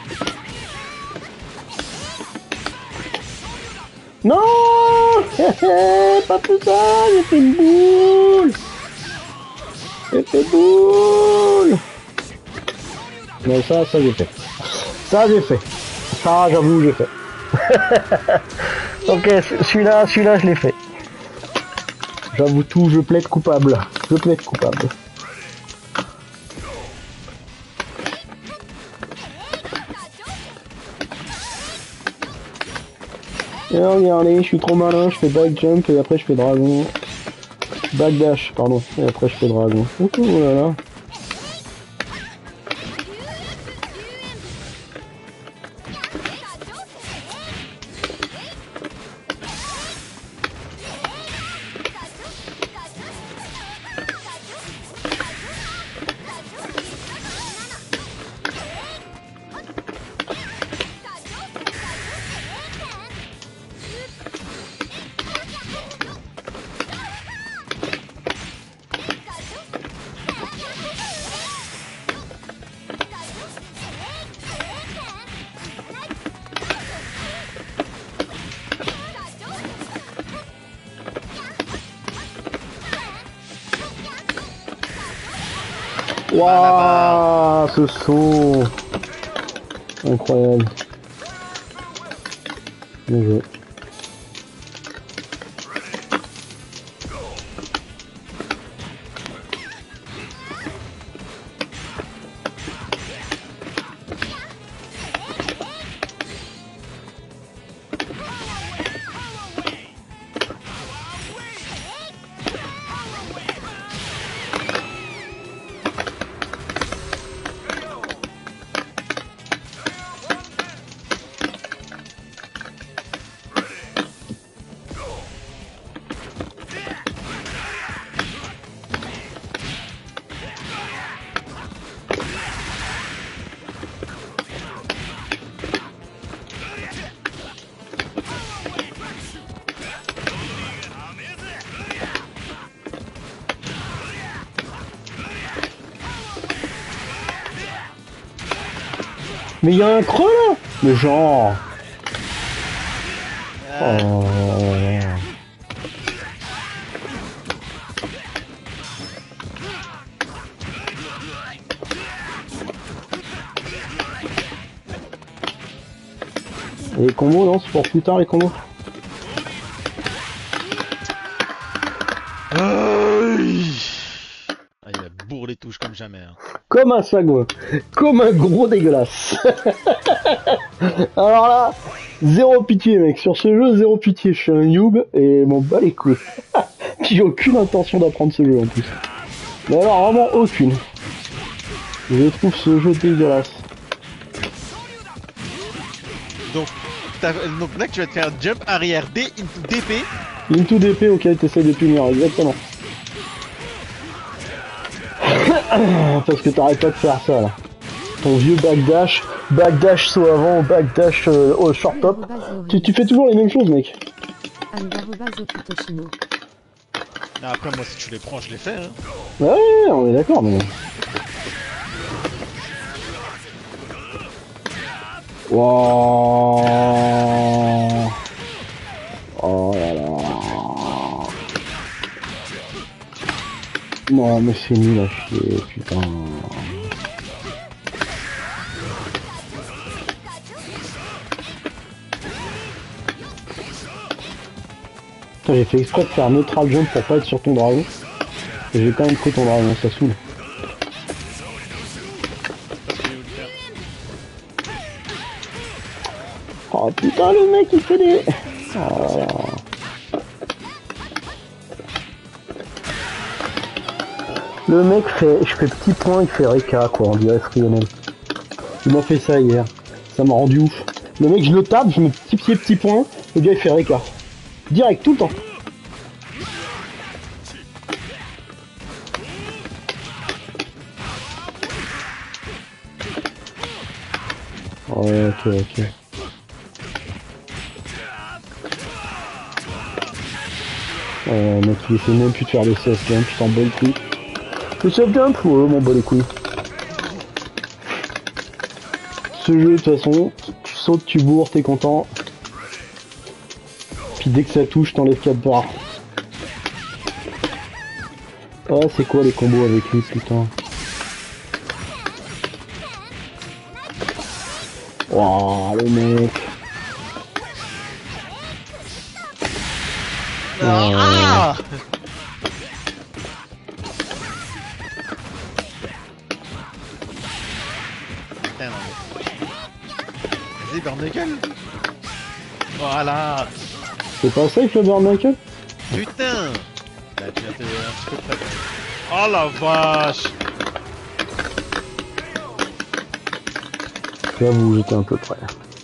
Non. Pas tout ça, j'ai fait une boule. J'ai fait boule. Mais ça, ça j'ai fait. Ça j'ai fait. Ça j'avoue j'ai fait. Ok, celui-là, celui-là je l'ai fait. J'avoue tout, je plaide coupable. Je plaide coupable. Et regardez, je suis trop malin, je fais back jump et après je fais dragon. Back dash, pardon, et après je fais dragon. Oh, oh là là. Waouh, ce son incroyable. Bien joué. Mais il y a un creux là. Mais genre... Euh... Oh. Et les combos, non, c'est pour plus tard les combos. Ah, il a bourre les touches comme jamais. Hein. Comme un sagouin. Comme un gros dégueulasse. Alors là, zéro pitié mec. Sur ce jeu, zéro pitié. Je suis un noob et m'en bats les couilles. J'ai aucune intention d'apprendre ce jeu en plus. Mais alors vraiment aucune. Je trouve ce jeu dégueulasse. Donc, donc là, tu vas te faire jump arrière D into D P. Into D P auquel t'essayes de punir, exactement. Parce que t'arrêtes pas de faire ça là. Ton vieux backdash, backdash saut avant, backdash euh, au short top. Tu, tu fais toujours les mêmes choses, mec. Non, après, moi, si tu les prends, je les fais. Hein. Ouais, on est d'accord, mais. Wow. Oh là là. Non, mais c'est nul à chier, putain. J'ai fait exprès de faire neutral jump pour pas être sur ton dragon. Et j'ai quand même pris ton dragon, ça saoule. Oh putain, le mec il fait des... Oh là là. Le mec fait... Je fais petit point, il fait Reka quoi, on dirait Frionel. Il m'a fait ça hier. Ça m'a rendu ouf. Le mec je le tape, je mets petit pied, petit point, le gars il fait Reka. Direct, tout le temps. Ouais, ok, ok. Euh, mec, il essaie même plus de faire le C F jump, je t'en bats les couilles. Le C F jump, ouais, m'en bats les couilles. Ce jeu, de toute façon, tu sautes, tu bourres, t'es content. Puis dès que ça touche, t'enlèves quatre barres. Ah, c'est quoi les combos avec lui, putain? Wouah, le mec. Ah, putain, non, mais... Vas-y, Barnacle. Voilà. C'est pas safe le Barnacle? Putain. Là, tu viens te... un petit peu près. Oh la vache. J'avoue, j'étais un peu près.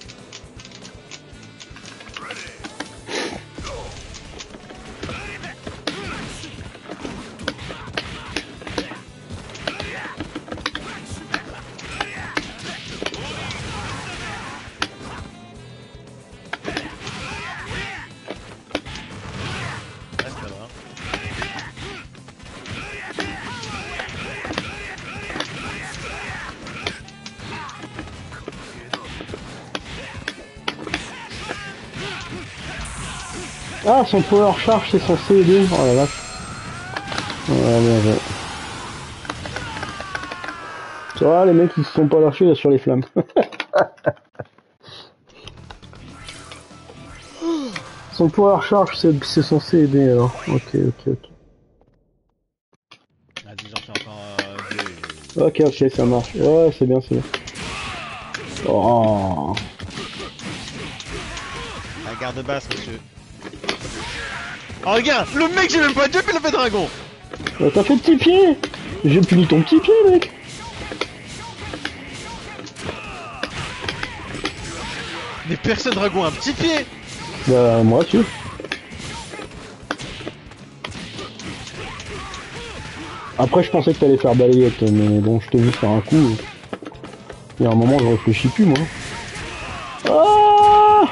Ah, son power charge c'est censé aider. Oh la vache. Ouais, bien joué. Tu vois, les mecs ils se sont pas lâchés là sur les flammes. Son power charge c'est censé aider alors. Ok, ok, ok. Vas-y, j'en fais encore euh, deux. Ok, ok, ça marche. Ouais, c'est bien, c'est bien. Oh. La garde basse, monsieur. Oh regarde, le mec j'ai même pas jump, il a fait dragon. Euh, T'as fait petit pied. J'ai puni ton petit pied, mec. Mais personne dragon a un petit pied. Bah, moi, tu. Après, je pensais que t'allais faire balayette, mais bon, je t'ai vu faire un coup. Il y a un moment, je réfléchis plus, moi. Ah,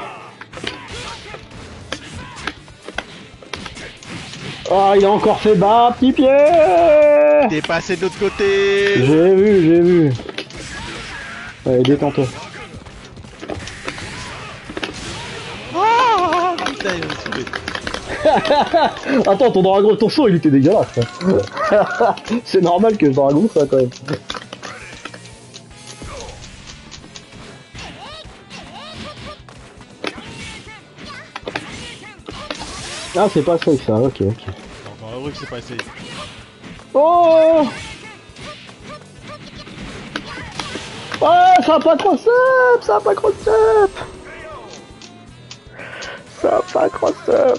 ah, il a encore fait bas, petit pied. T'es passé de l'autre côté. J'ai vu, j'ai vu. Allez, détends-toi. Oh putain, il m'a sauvé. Attends, ton dragon, ton saut, il était dégueulasse. C'est normal que le dragon, ça, quand même. Ah, c'est pas ça, ça, ok, ok. Encore heureux que c'est pas essayé. Oh! Ouais, ça a pas cross up! Ça a pas cross up! Ça a pas cross up!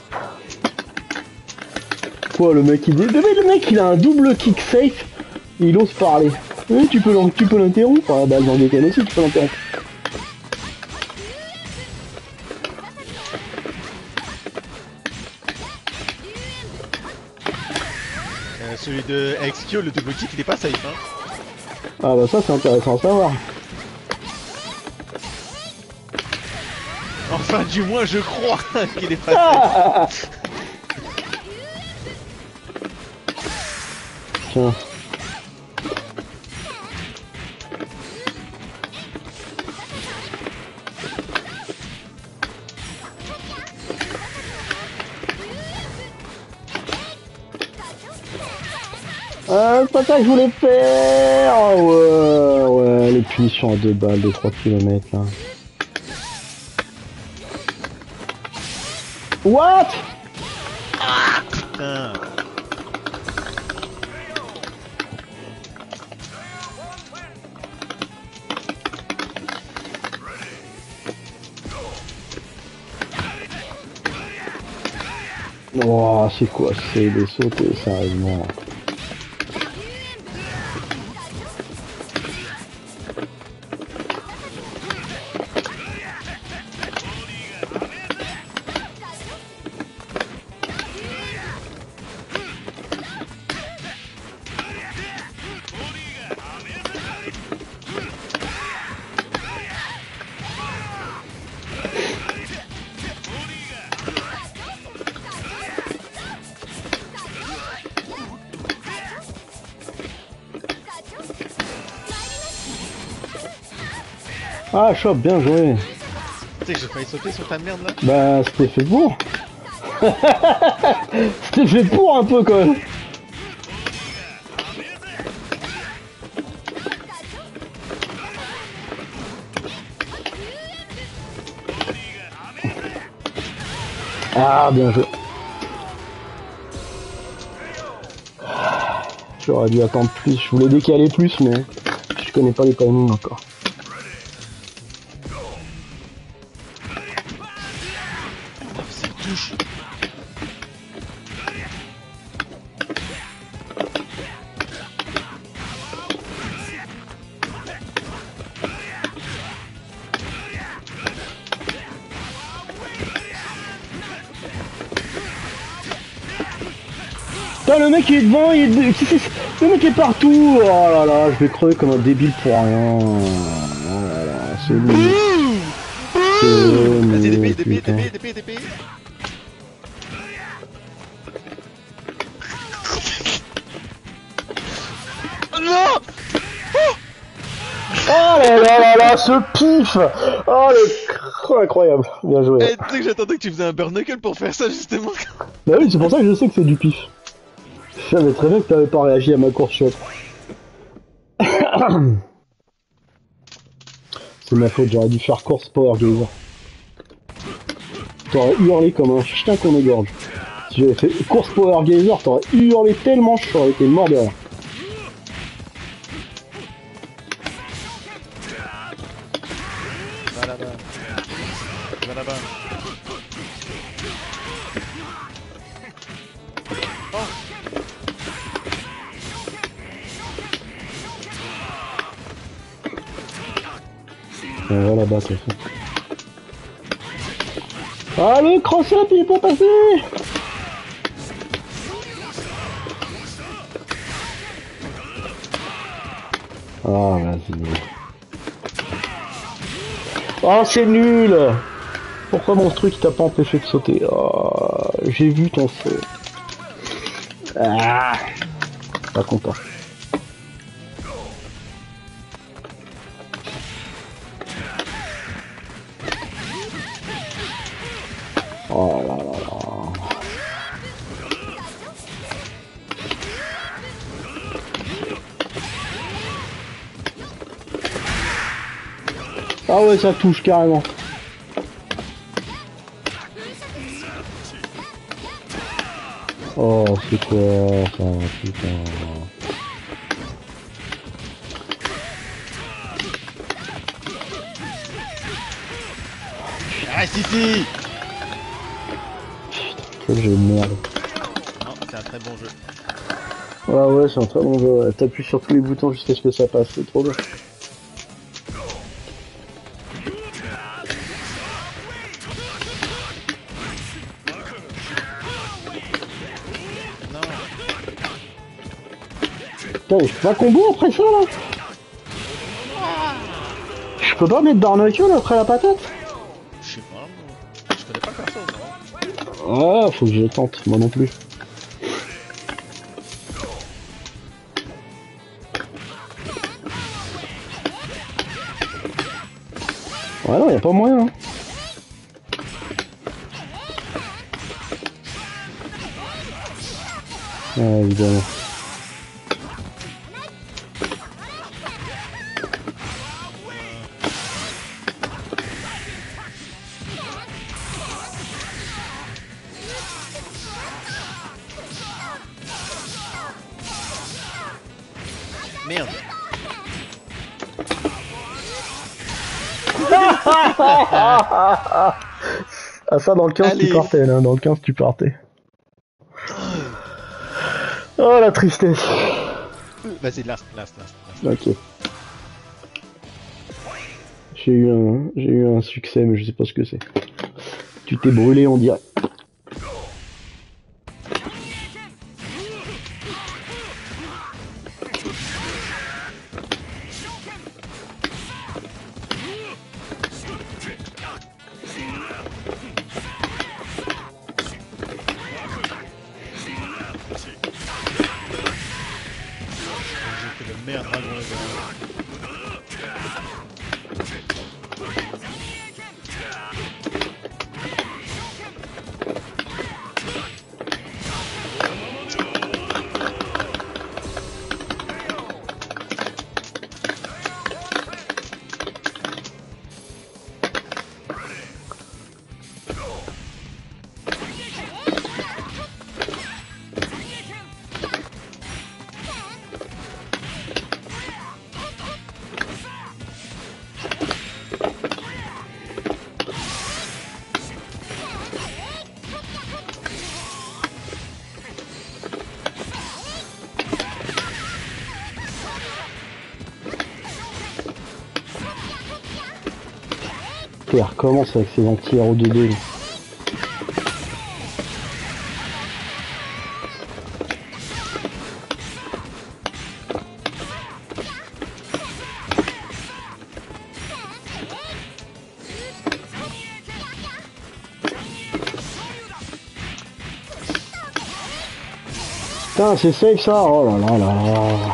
Quoi, le mec il dit. Mais le mec il a un double kick safe, il ose parler. Oui, tu peux l'en- tu peux l'interrompre. Ah, bah, dans des cas aussi, tu peux l'interrompre. Euh, celui de X Q, le double kick, il est pas safe, hein. Ah bah ça c'est intéressant à savoir. Enfin, du moins, je crois qu'il est pas safe. Tiens. Ah, c'est pas ça que je voulais faire. Ah ouais, ouais, les punitions à deux balles de trois kilomètres là. What? Putain. Oh, c'est quoi? C'est des sauter, sérieusement. Ah, Chop, bien joué. Tu sais que j'ai failli sauter sur ta merde là. Bah, c'était fait pour. C'était fait pour un peu quand même. Ah, bien joué. J'aurais dû attendre plus. Je voulais décaler plus, mais je connais pas les timings encore. Ça touche. Putain, le mec il est devant, il est de... le mec est partout. Oh là là, je vais crever comme un débile pour rien. Oh là là, c'est nul. C'est Vas-y, nul, dépée, dépée, putain. dépée, dépée, dépée. Non! Oh là là là là, ce pif. Oh le... Oh, incroyable, bien joué. Eh, tu sais que j'attendais que tu faisais un burn knuckle pour faire ça justement. Bah oui, c'est pour ça que je sais que c'est du pif. Je savais très bien que t'avais pas réagi à ma course shot. C'est ma faute, j'aurais dû faire course power gazer. T'aurais hurlé comme un chien qu'on égorge. Si j'avais fait course power gazer, t'aurais hurlé tellement je t'aurais été mort de rire. Va là-bas. Va là-bas. On va là-bas, de toute façon. Ah, le cross-up, il est pas passé! Ah, vas-y. Oh, c'est nul! Pourquoi mon truc t'a pas empêché de sauter? Oh, j'ai vu ton saut. Ah, pas content. Oh là là là. Ah ouais, ça touche carrément. Oh, c'est quoi ça, putain. Reste ici. Quel jeu de merde. Non, c'est un très bon jeu. Ah ouais, c'est un très bon jeu, ouais. T'appuies sur tous les boutons jusqu'à ce que ça passe, c'est trop bien. Non. Putain, mais je fais pas combo après ça là. Je peux pas mettre Barnacle après la patate? Je sais pas, moi. Je connais pas perso, moi. Ah, faut que je tente, moi non plus. Ouais, non, y'a pas moyen. Hein. Ouais, évidemment. Merde. Ah ça dans le quinze Allez. tu partais là, dans le quinze tu partais. Oh la tristesse. Vas-y, last, last, last, last. Ok. J'ai eu un j'ai eu un succès mais je sais pas ce que c'est. Tu t'es brûlé on dirait. J'ai fait le meilleur dragon ever. Il recommence avec ses anti-héros deux D. Putain, c'est safe ça. Oh là là là là.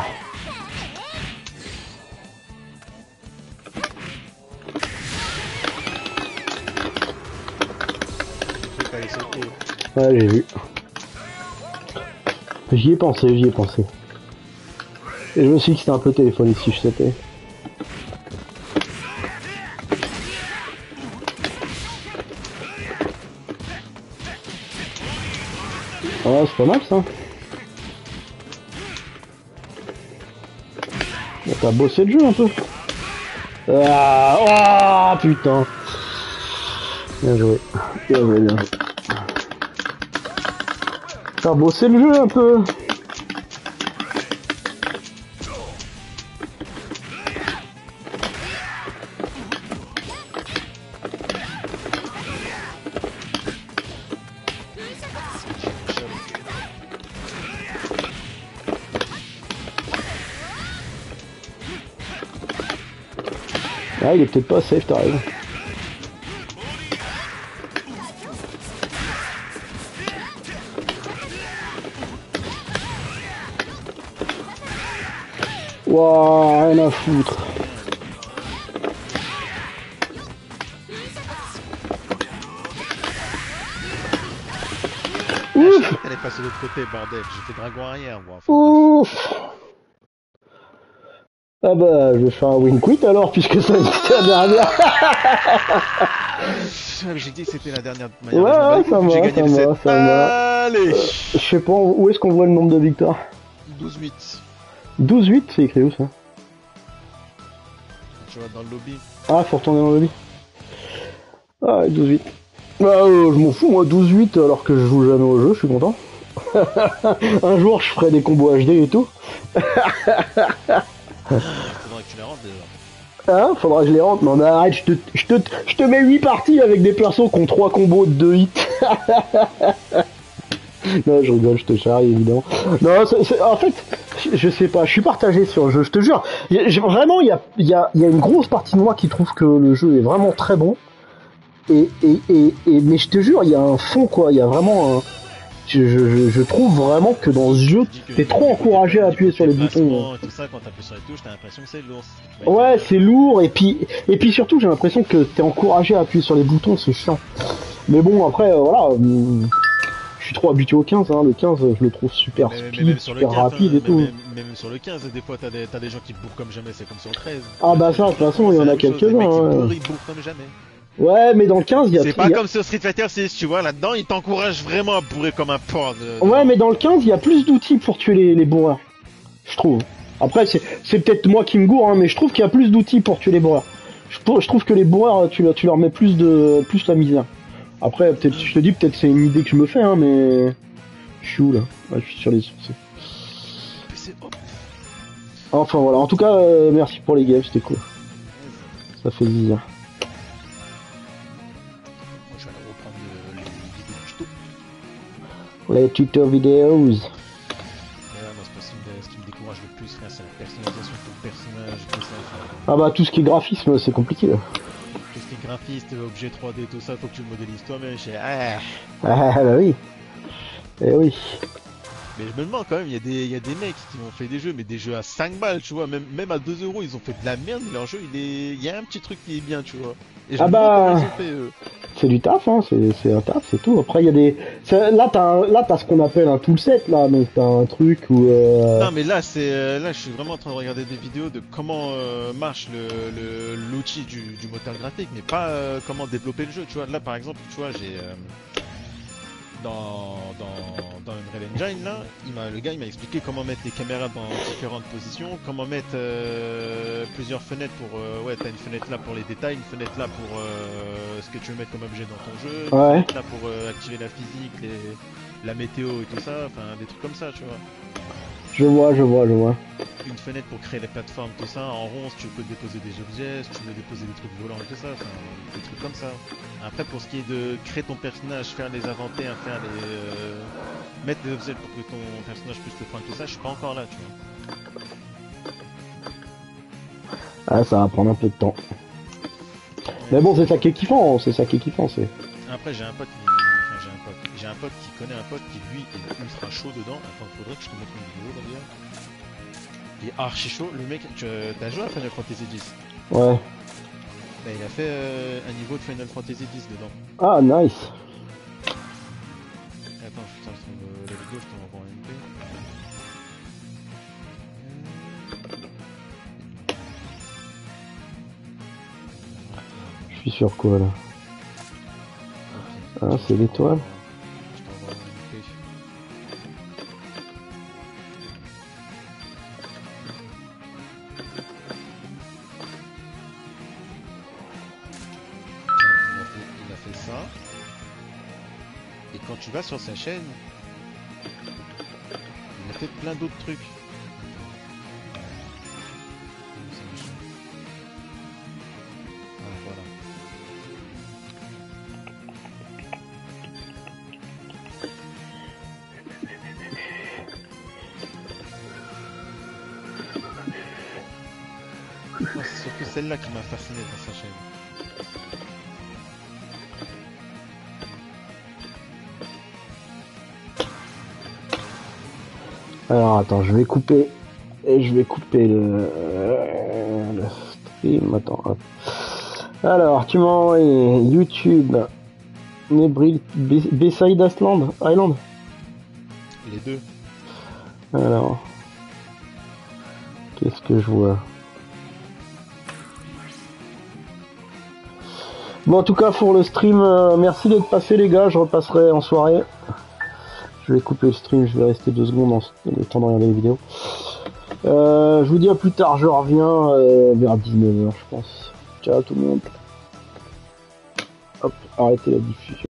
Faut pas les sauter. Ouais, j'ai vu. J'y ai pensé, j'y ai pensé. Et je me suis dit que c'était un peu téléphonique si je sautais. Ah, c'est pas mal ça. T'as bossé le jeu un peu. Ah, oh putain. Bien joué. Bien joué, bien joué. T'as bossé le jeu un peu. Ah, il est peut-être pas safe, t'as raison. Wouah, rien à foutre. Ouf. Elle est passée de l'autre côté, bordel. J'ai fait dragon arrière, moi. Enfin, Ouf. Ah bah, je vais faire un win quit alors, puisque ça c'était la dernière. j'ai dit que c'était la dernière de Ouais, ouais, ça J'ai va, gagné ça le set. va, ça va. Allez. Je sais pas, où est-ce qu'on voit le nombre de victoires? douze huit. douze huit, c'est écrit où ça? Tu vois, dans le lobby. Ah, faut retourner dans le lobby. Ah, douze huit. Bah, euh, je m'en fous, moi, douze huit, alors que je joue jamais au jeu, je suis content. Un jour, je ferai des combos H D et tout. Faudra que tu les rentres déjà. Hein, faudra que je les rentre. Non, mais arrête, je te, je te, je te mets huit parties avec des persos qui ont trois combos de deux hits. Non, je rigole, je te charrie, évidemment. Non, c'est, c'est, en fait, je sais pas, je suis partagé sur le jeu, je te jure. J'ai, vraiment, il y a, y, a, y a une grosse partie de moi qui trouve que le jeu est vraiment très bon. Et, et, et, et mais je te jure, il y a un fond, quoi. Il y a vraiment un... Je, je, je trouve vraiment que dans ce jeu, t'es trop encouragé à appuyer sur les boutons. Et tout ça, quand t'appuies sur les touches, t'as l'impression que c'est lourd. Ouais, c'est lourd, et puis, et puis surtout, j'ai l'impression que t'es encouragé à appuyer sur les boutons, c'est chiant. Mais bon, après, euh, voilà, euh, je suis trop habitué au quinze, hein. Le quinze, je le trouve super mais, speed, mais même sur super le quinze, rapide hein, et tout. Même, même sur le quinze, des fois, t'as des, t'as des gens qui bourrent comme jamais, c'est comme sur le treize. Ah bah ça, de toute façon, il y en a quelques-uns. Les mecs qui hein. bourrent, ils bourrent comme jamais. Ouais, mais dans le quinze, il y a... C'est il pas y a... comme sur Street Fighter six, tu vois, là-dedans, ils t'encouragent vraiment à bourrer comme un porc. De... Ouais, mais dans le quinze, il y a plus d'outils pour tuer les, les bourreurs. Je trouve. Après, c'est, c'est peut-être moi qui me gourre, hein, mais je trouve qu'il y a plus d'outils pour tuer les bourreurs. Je, je trouve que les bourreurs, tu, tu leur mets plus de plus la misère. Après, peut-être, je te dis, peut-être c'est une idée que je me fais, hein, mais... Je suis où, là? Ouais, je suis sur les sourcils. Enfin, voilà. En tout cas, euh, merci pour les games, c'était cool. Ça fait plaisir. Je vais aller reprendre le, les vidéos tuto. Les tuto vidéos. Mais là, moi, c'est pas ce qui, me, ce qui me décourage le plus, frère, c'est la personnalisation de ton personnage, tout ça. Enfin, Ah bah, tout ce qui est graphisme, c'est compliqué, là. tout ce qui est graphiste, objet trois D, tout ça, faut que tu le modélises toi-même. Je sais, ah. Ah bah oui. Eh oui. Mais je me demande quand même, il y, a des, il y a des mecs qui ont fait des jeux, mais des jeux à cinq balles, tu vois, même, même à deux euros, ils ont fait de la merde, mais leur jeu, il est, il y a un petit truc qui est bien, tu vois. Et je Ah me bah... demande comment ils ont fait, eux. C'est du taf, hein, c'est, c'est un taf, c'est tout. Après, il y a des... c'est- Là, t'as, un... là, t'as ce qu'on appelle un toolset, là, donc t'as un truc où... Euh... Non mais là c'est euh, là je suis vraiment en train de regarder des vidéos de comment euh, marche le, le l'outil du, du moteur graphique, mais pas euh, comment développer le jeu, tu vois. Là par exemple, tu vois, j'ai euh, dans dans dans Unreal Engine là, il m'a le gars il m'a expliqué comment mettre les caméras dans différentes positions, comment mettre euh, plusieurs fenêtres pour euh, ouais, t'as une fenêtre là pour les détails, une fenêtre là pour euh, ce que tu veux mettre comme objet dans ton jeu, une Ouais. fenêtre là pour euh, activer la physique, les la météo et tout ça, enfin des trucs comme ça, tu vois. Je vois, je vois, je vois. Une fenêtre pour créer les plateformes, tout ça, en rond, si tu peux déposer des objets, si tu veux déposer des trucs volants et tout ça, enfin, des trucs comme ça. Après, pour ce qui est de créer ton personnage, faire les inventaires, faire les... Euh, mettre des objets pour que ton personnage puisse te prendre tout ça, je suis pas encore là, tu vois. Ah, ça va prendre un peu de temps. Mais bon, c'est ça qui est kiffant, c'est ça qui est kiffant, c'est... Après, j'ai un pote qui... Enfin, j'ai un pote. J'ai un pote qui connaît un pote qui, lui, est ultra chaud dedans. Attends, faudrait que je te montre une vidéo, d'ailleurs. Il est archi chaud. Le mec, tu as joué à Final Fantasy dix? Ouais. Bah, il a fait euh, un niveau de Final Fantasy dix dedans. Ah, nice. Attends, je te trouve euh, la vidéo, je te l'envoie en M P. Je suis sur quoi, là? Ah, c'est l'étoile. Je t'envoie en M P. Il a fait, il a fait ça. Et quand tu vas sur sa chaîne, il a fait plein d'autres trucs. Ah, voilà. Moi, c'est surtout celle-là qui m'a fasciné dans sa chaîne. Alors, attends, je vais couper... Et je vais couper le... euh, le stream, attends, hop. Alors, tu m'as envoyé YouTube... Nebril... B- Bayside Island Island Les deux. Alors... Qu'est-ce que je vois? Bon, en tout cas, pour le stream, euh, merci d'être passé, les gars. Je repasserai en soirée. Je vais couper le stream, je vais rester deux secondes en le temps de regarder les vidéos. Euh, je vous dis à plus tard, je reviens euh, vers dix-neuf heures, je pense. Ciao tout le monde. Hop, arrêtez la diffusion.